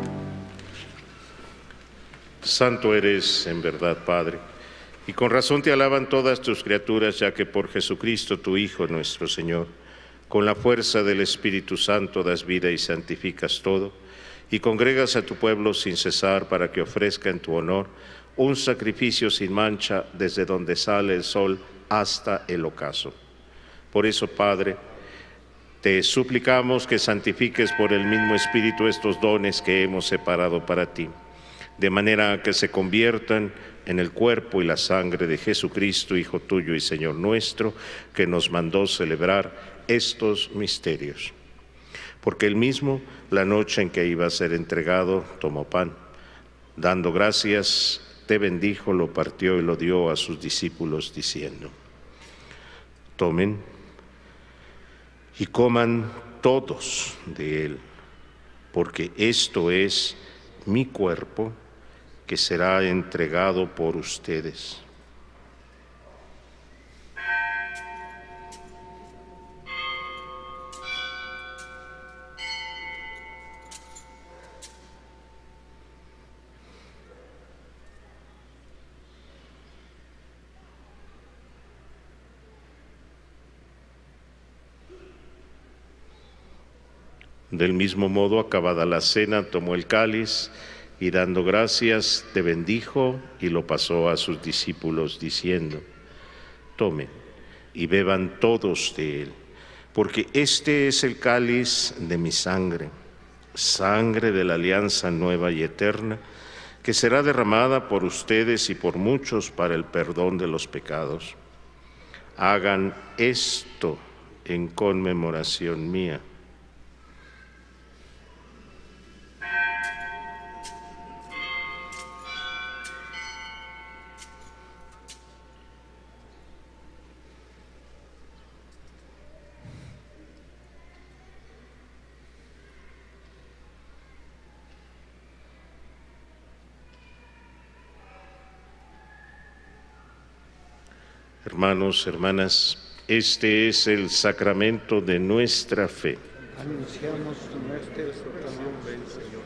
Santo eres en verdad, Padre, y con razón te alaban todas tus criaturas, ya que por Jesucristo, tu Hijo, nuestro Señor, con la fuerza del Espíritu Santo das vida y santificas todo, y congregas a tu pueblo sin cesar para que ofrezca en tu honor un sacrificio sin mancha desde donde sale el sol hasta el ocaso. Por eso, Padre, te suplicamos que santifiques por el mismo Espíritu estos dones que hemos separado para ti, de manera que se conviertan en el cuerpo y la sangre de Jesucristo, Hijo tuyo y Señor nuestro, que nos mandó celebrar estos misterios. Porque él mismo, la noche en que iba a ser entregado, tomó pan. Dando gracias, te bendijo, lo partió y lo dio a sus discípulos, diciendo: tomen y coman todos de él, porque esto es mi cuerpo, que será entregado por ustedes. Del mismo modo, acabada la cena, tomó el cáliz y dando gracias, te bendijo y lo pasó a sus discípulos, diciendo: tomen y beban todos de él, porque este es el cáliz de mi sangre, sangre de la alianza nueva y eterna, que será derramada por ustedes y por muchos para el perdón de los pecados. Hagan esto en conmemoración mía. Hermanos, hermanas, este es el sacramento de nuestra fe. Anunciamos tu muerte, proclamamos.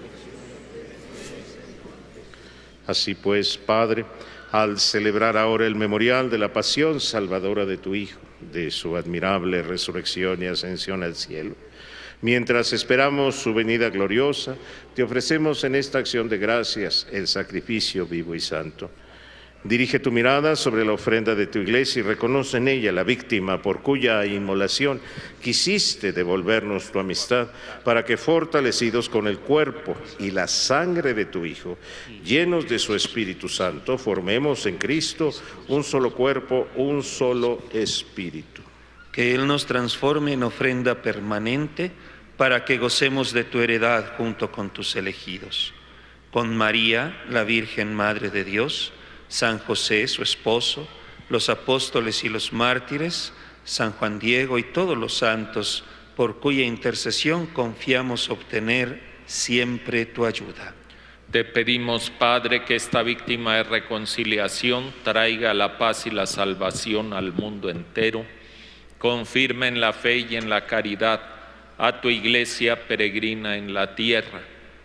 Así pues, Padre, al celebrar ahora el memorial de la pasión salvadora de tu Hijo, de su admirable resurrección y ascensión al cielo, mientras esperamos su venida gloriosa, te ofrecemos en esta acción de gracias el sacrificio vivo y santo. Dirige tu mirada sobre la ofrenda de tu iglesia y reconoce en ella la víctima por cuya inmolación quisiste devolvernos tu amistad, para que, fortalecidos con el cuerpo y la sangre de tu Hijo, llenos de su Espíritu Santo, formemos en Cristo un solo cuerpo, un solo espíritu. Que Él nos transforme en ofrenda permanente para que gocemos de tu heredad junto con tus elegidos. Con María, la Virgen Madre de Dios, San José, su esposo, los apóstoles y los mártires, San Juan Diego y todos los santos, por cuya intercesión confiamos obtener siempre tu ayuda. Te pedimos, Padre, que esta víctima de reconciliación traiga la paz y la salvación al mundo entero. Confirma en la fe y en la caridad a tu iglesia peregrina en la tierra,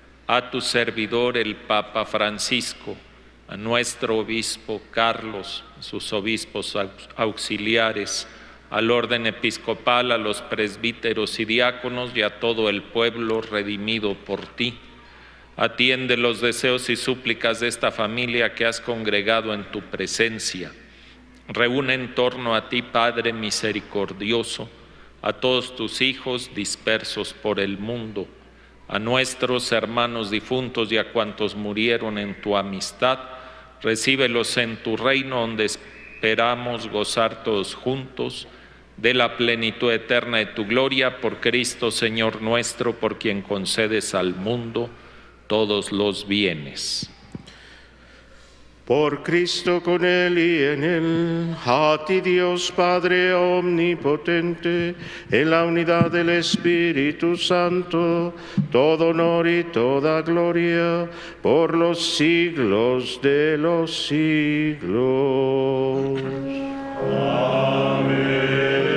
a tu servidor el Papa Francisco, a nuestro obispo Carlos, a sus obispos auxiliares, al orden episcopal, a los presbíteros y diáconos y a todo el pueblo redimido por ti. Atiende los deseos y súplicas de esta familia que has congregado en tu presencia. Reúne en torno a ti, Padre misericordioso, a todos tus hijos dispersos por el mundo, a nuestros hermanos difuntos y a cuantos murieron en tu amistad. Recíbelos en tu reino, donde esperamos gozar todos juntos de la plenitud eterna de tu gloria, por Cristo Señor nuestro, por quien concedes al mundo todos los bienes. Por Cristo, con Él y en Él, a ti Dios Padre omnipotente, en la unidad del Espíritu Santo, todo honor y toda gloria, por los siglos de los siglos. Amén.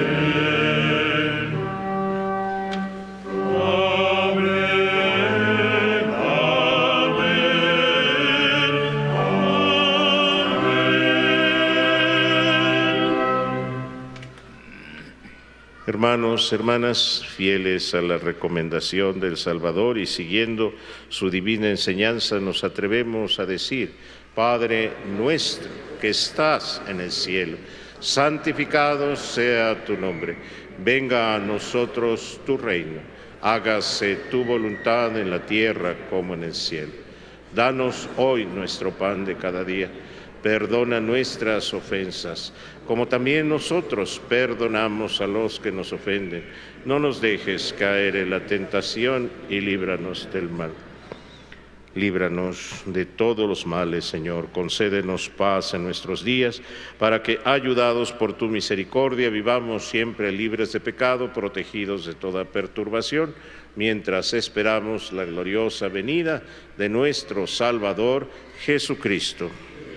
Hermanos, hermanas, fieles a la recomendación del Salvador y siguiendo su divina enseñanza, nos atrevemos a decir: Padre nuestro que estás en el cielo, santificado sea tu nombre. Venga a nosotros tu reino. Hágase tu voluntad en la tierra como en el cielo. Danos hoy nuestro pan de cada día. Perdona nuestras ofensas, como también nosotros perdonamos a los que nos ofenden. No nos dejes caer en la tentación y líbranos del mal. Líbranos de todos los males, Señor. Concédenos paz en nuestros días, para que, ayudados por tu misericordia, vivamos siempre libres de pecado, protegidos de toda perturbación, mientras esperamos la gloriosa venida de nuestro Salvador, Jesucristo.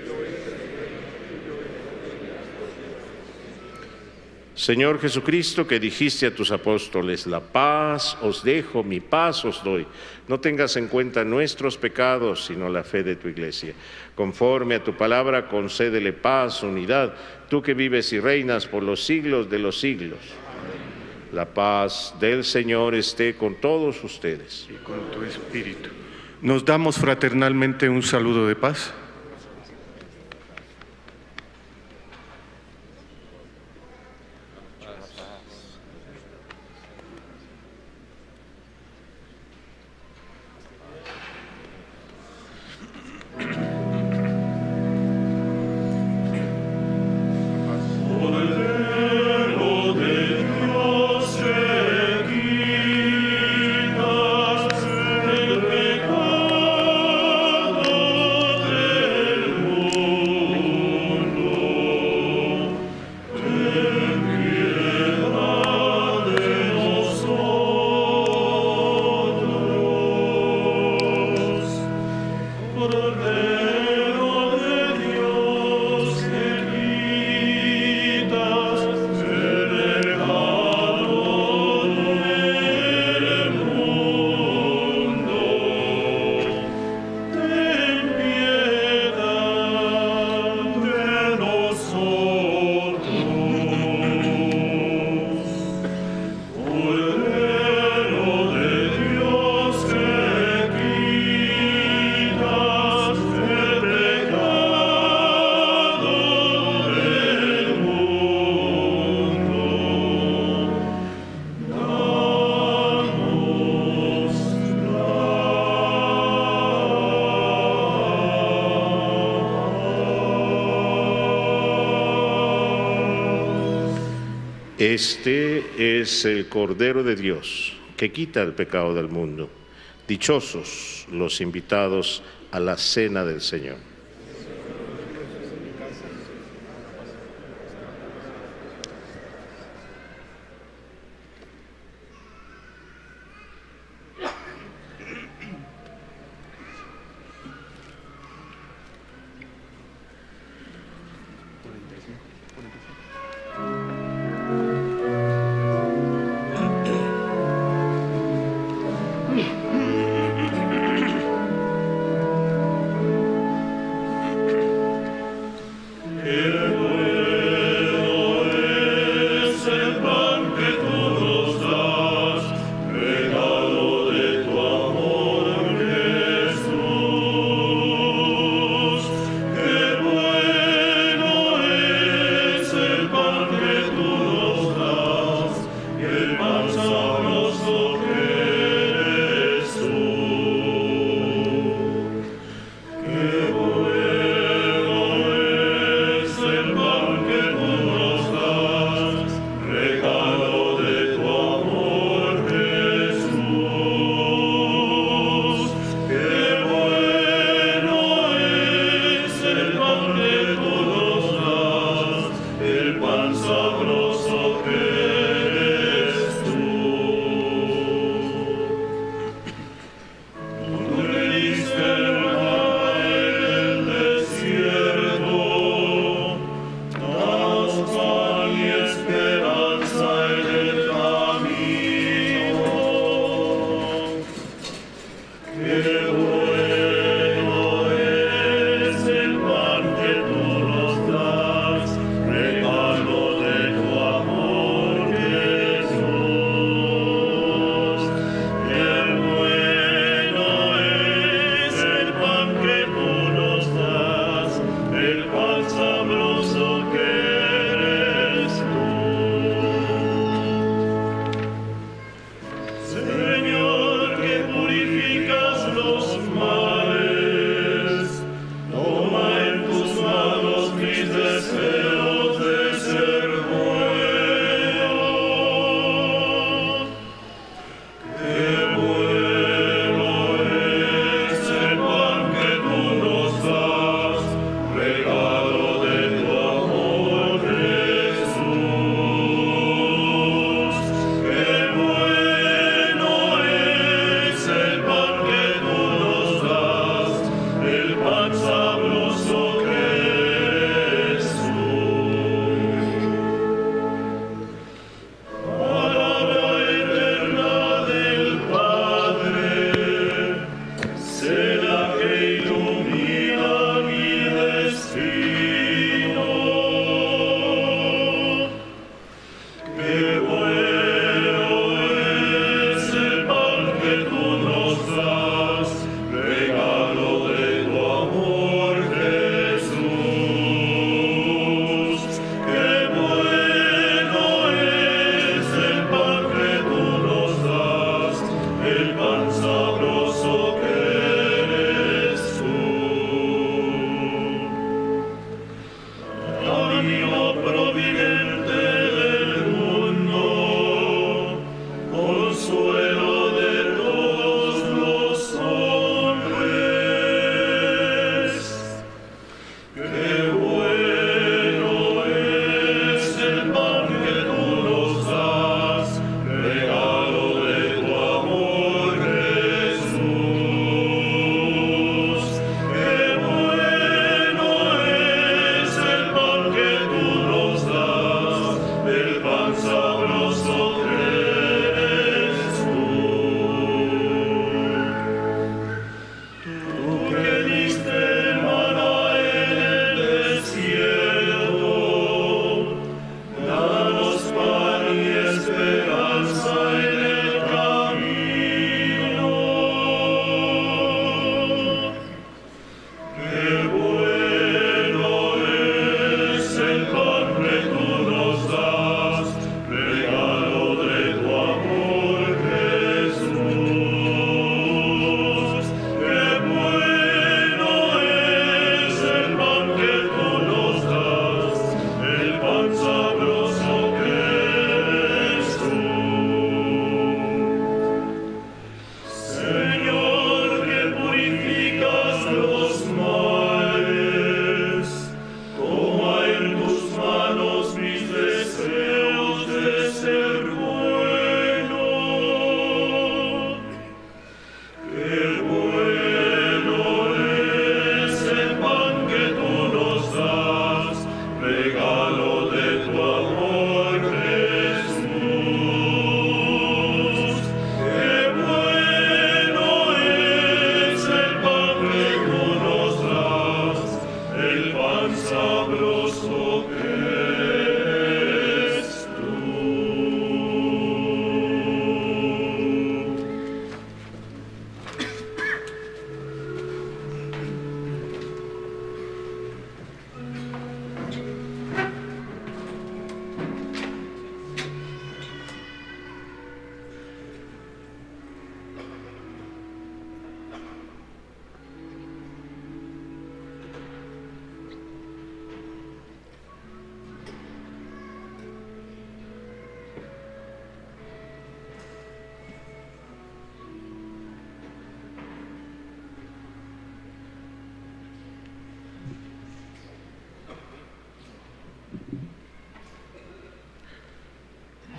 Señor Jesucristo, que dijiste a tus apóstoles, la paz os dejo, mi paz os doy. No tengas en cuenta nuestros pecados, sino la fe de tu Iglesia. Conforme a tu palabra, concédele paz, unidad, tú que vives y reinas por los siglos de los siglos. La paz del Señor esté con todos ustedes. Y con tu espíritu. Nos damos fraternalmente un saludo de paz. Este es el Cordero de Dios, que quita el pecado del mundo. Dichosos los invitados a la cena del Señor.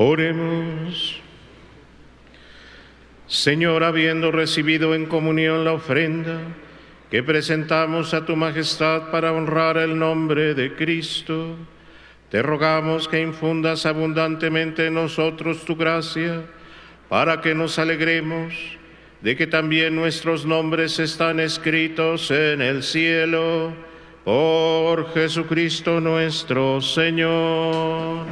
Oremos. Señor, habiendo recibido en comunión la ofrenda que presentamos a tu majestad para honrar el nombre de Cristo, te rogamos que infundas abundantemente en nosotros tu gracia, para que nos alegremos de que también nuestros nombres están escritos en el cielo, por Jesucristo nuestro Señor.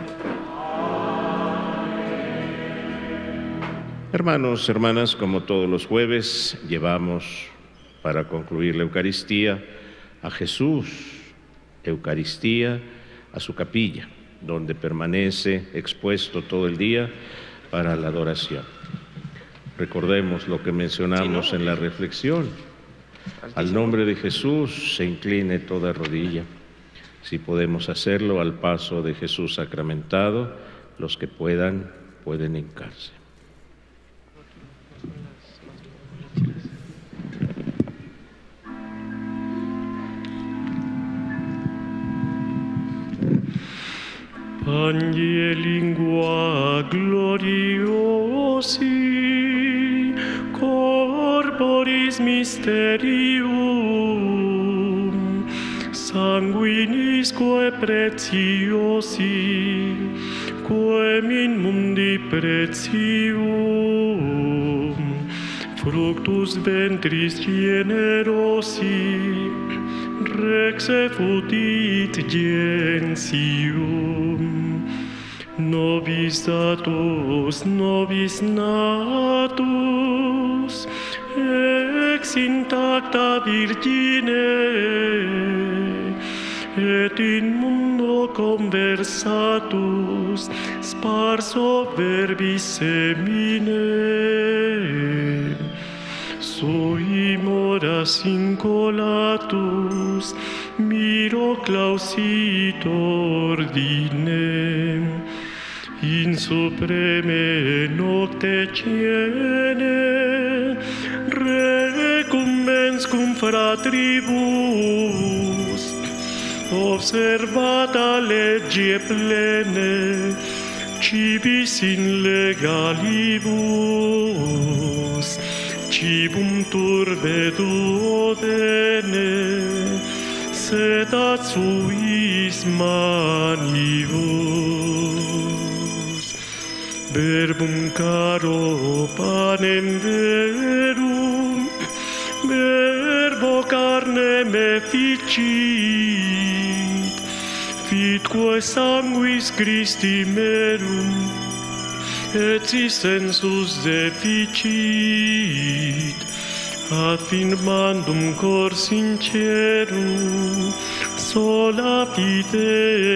Hermanos, hermanas, como todos los jueves, llevamos para concluir la Eucaristía a Jesús, Eucaristía, a su capilla, donde permanece expuesto todo el día para la adoración. Recordemos lo que mencionamos en la reflexión. Al nombre de Jesús se incline toda rodilla. Si podemos hacerlo al paso de Jesús sacramentado, los que puedan, pueden hincarse. Pangie lingua gloriosi, corporis mysterium, sanguinisque preciosi, quem in mundi pretium, fructus ventris generosi, rex effudit gentium. Nobis datus, nobis natus, ex intacta Virgine, et in mundo conversatus, sparso verbis semine. Sui moras incolatus, miro clausit ordine, in supreme nocte ciene, recumbens cum fratribus, observata legge plene, cibis in legalibus, cibum turbe duodene, sedat suis manibus. Verbum caro panem verum, verbo carnem efficit, fitque sanguis Christi merum, et si sensus deficit, affirmandum cor sincerum, sola fide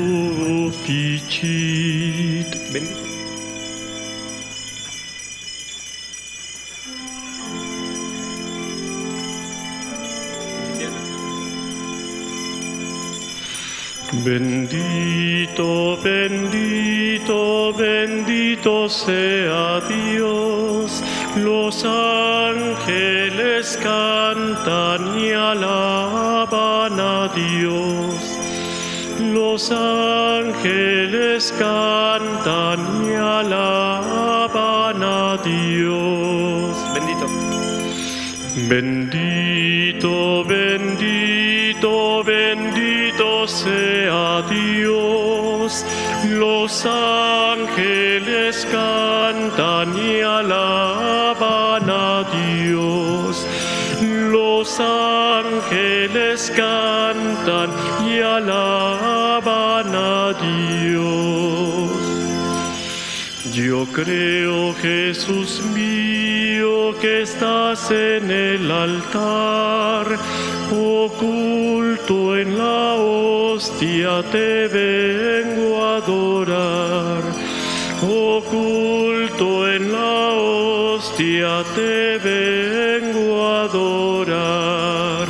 sufficit. Bendito. Bendito, bendito, bendito sea Dios. Los ángeles cantan y alaban a Dios. Los ángeles cantan y alaban a Dios. Bendito. Bendito, bendito, bendito sea Dios. Los ángeles cantan y alaban a Dios. Los ángeles cantan y alaban a Dios. Yo creo, Jesús mío, que estás en el altar, oculto en la hostia te vengo a adorar. Oculto en la hostia te vengo a adorar.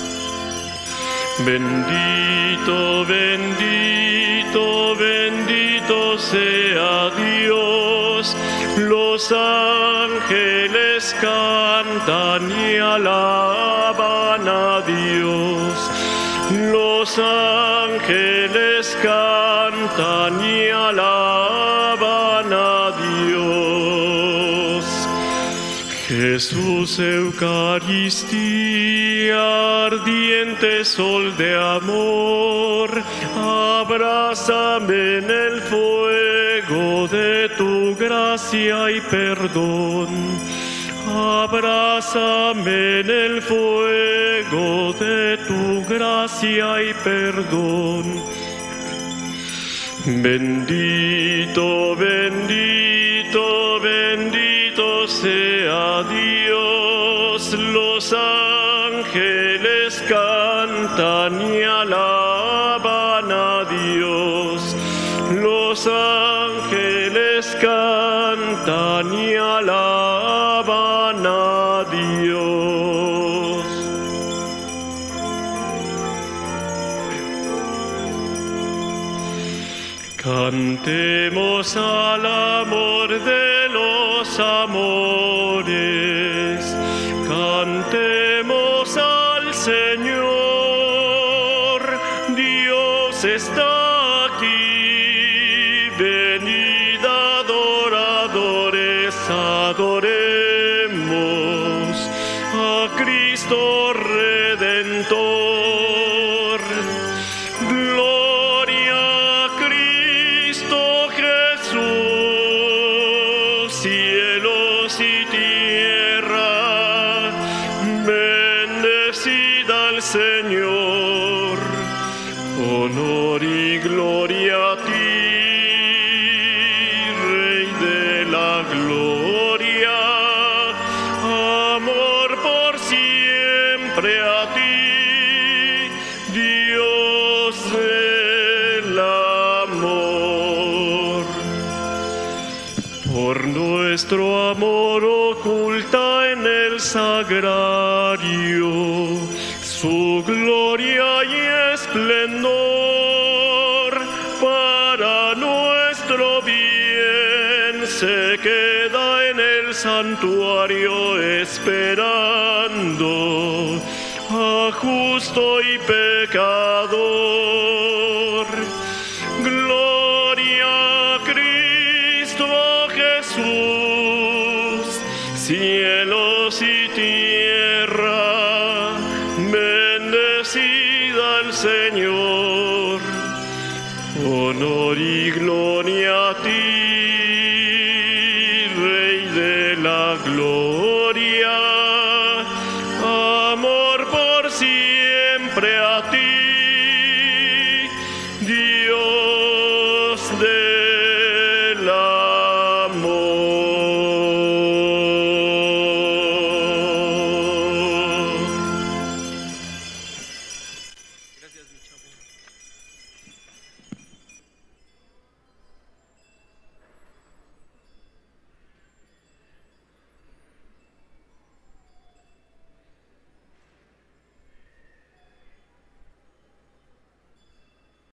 Bendito, bendito, bendito sea Dios. Los ángeles cantan y alaban a Dios. Los ángeles cantan y alaban Jesús, Eucaristía, ardiente sol de amor, abrázame en el fuego de tu gracia y perdón. Abrázame en el fuego de tu gracia y perdón. Bendito, bendito, bendito sea Dios. Los ángeles cantan y alaban a Dios. Los ángeles cantan y alaban a Dios. Cantemos al amor de los amores, cantemos al Señor. Dios está aquí, venid adoradores, adoremos a Cristo Redentor. Cielos y tierra, bendecida al Señor, honor y gloria a ti, Rey de la gloria, amor por siempre a ti, Dios del amor. Por nuestro amor oculta en el sagrario su gloria y esplendor. Para nuestro bien se queda en el santuario esperando a justo y pecador. Gloria a Cristo Jesús, cielos y tierra, bendecida al Señor, honor y gloria a ti, Rey de la gloria.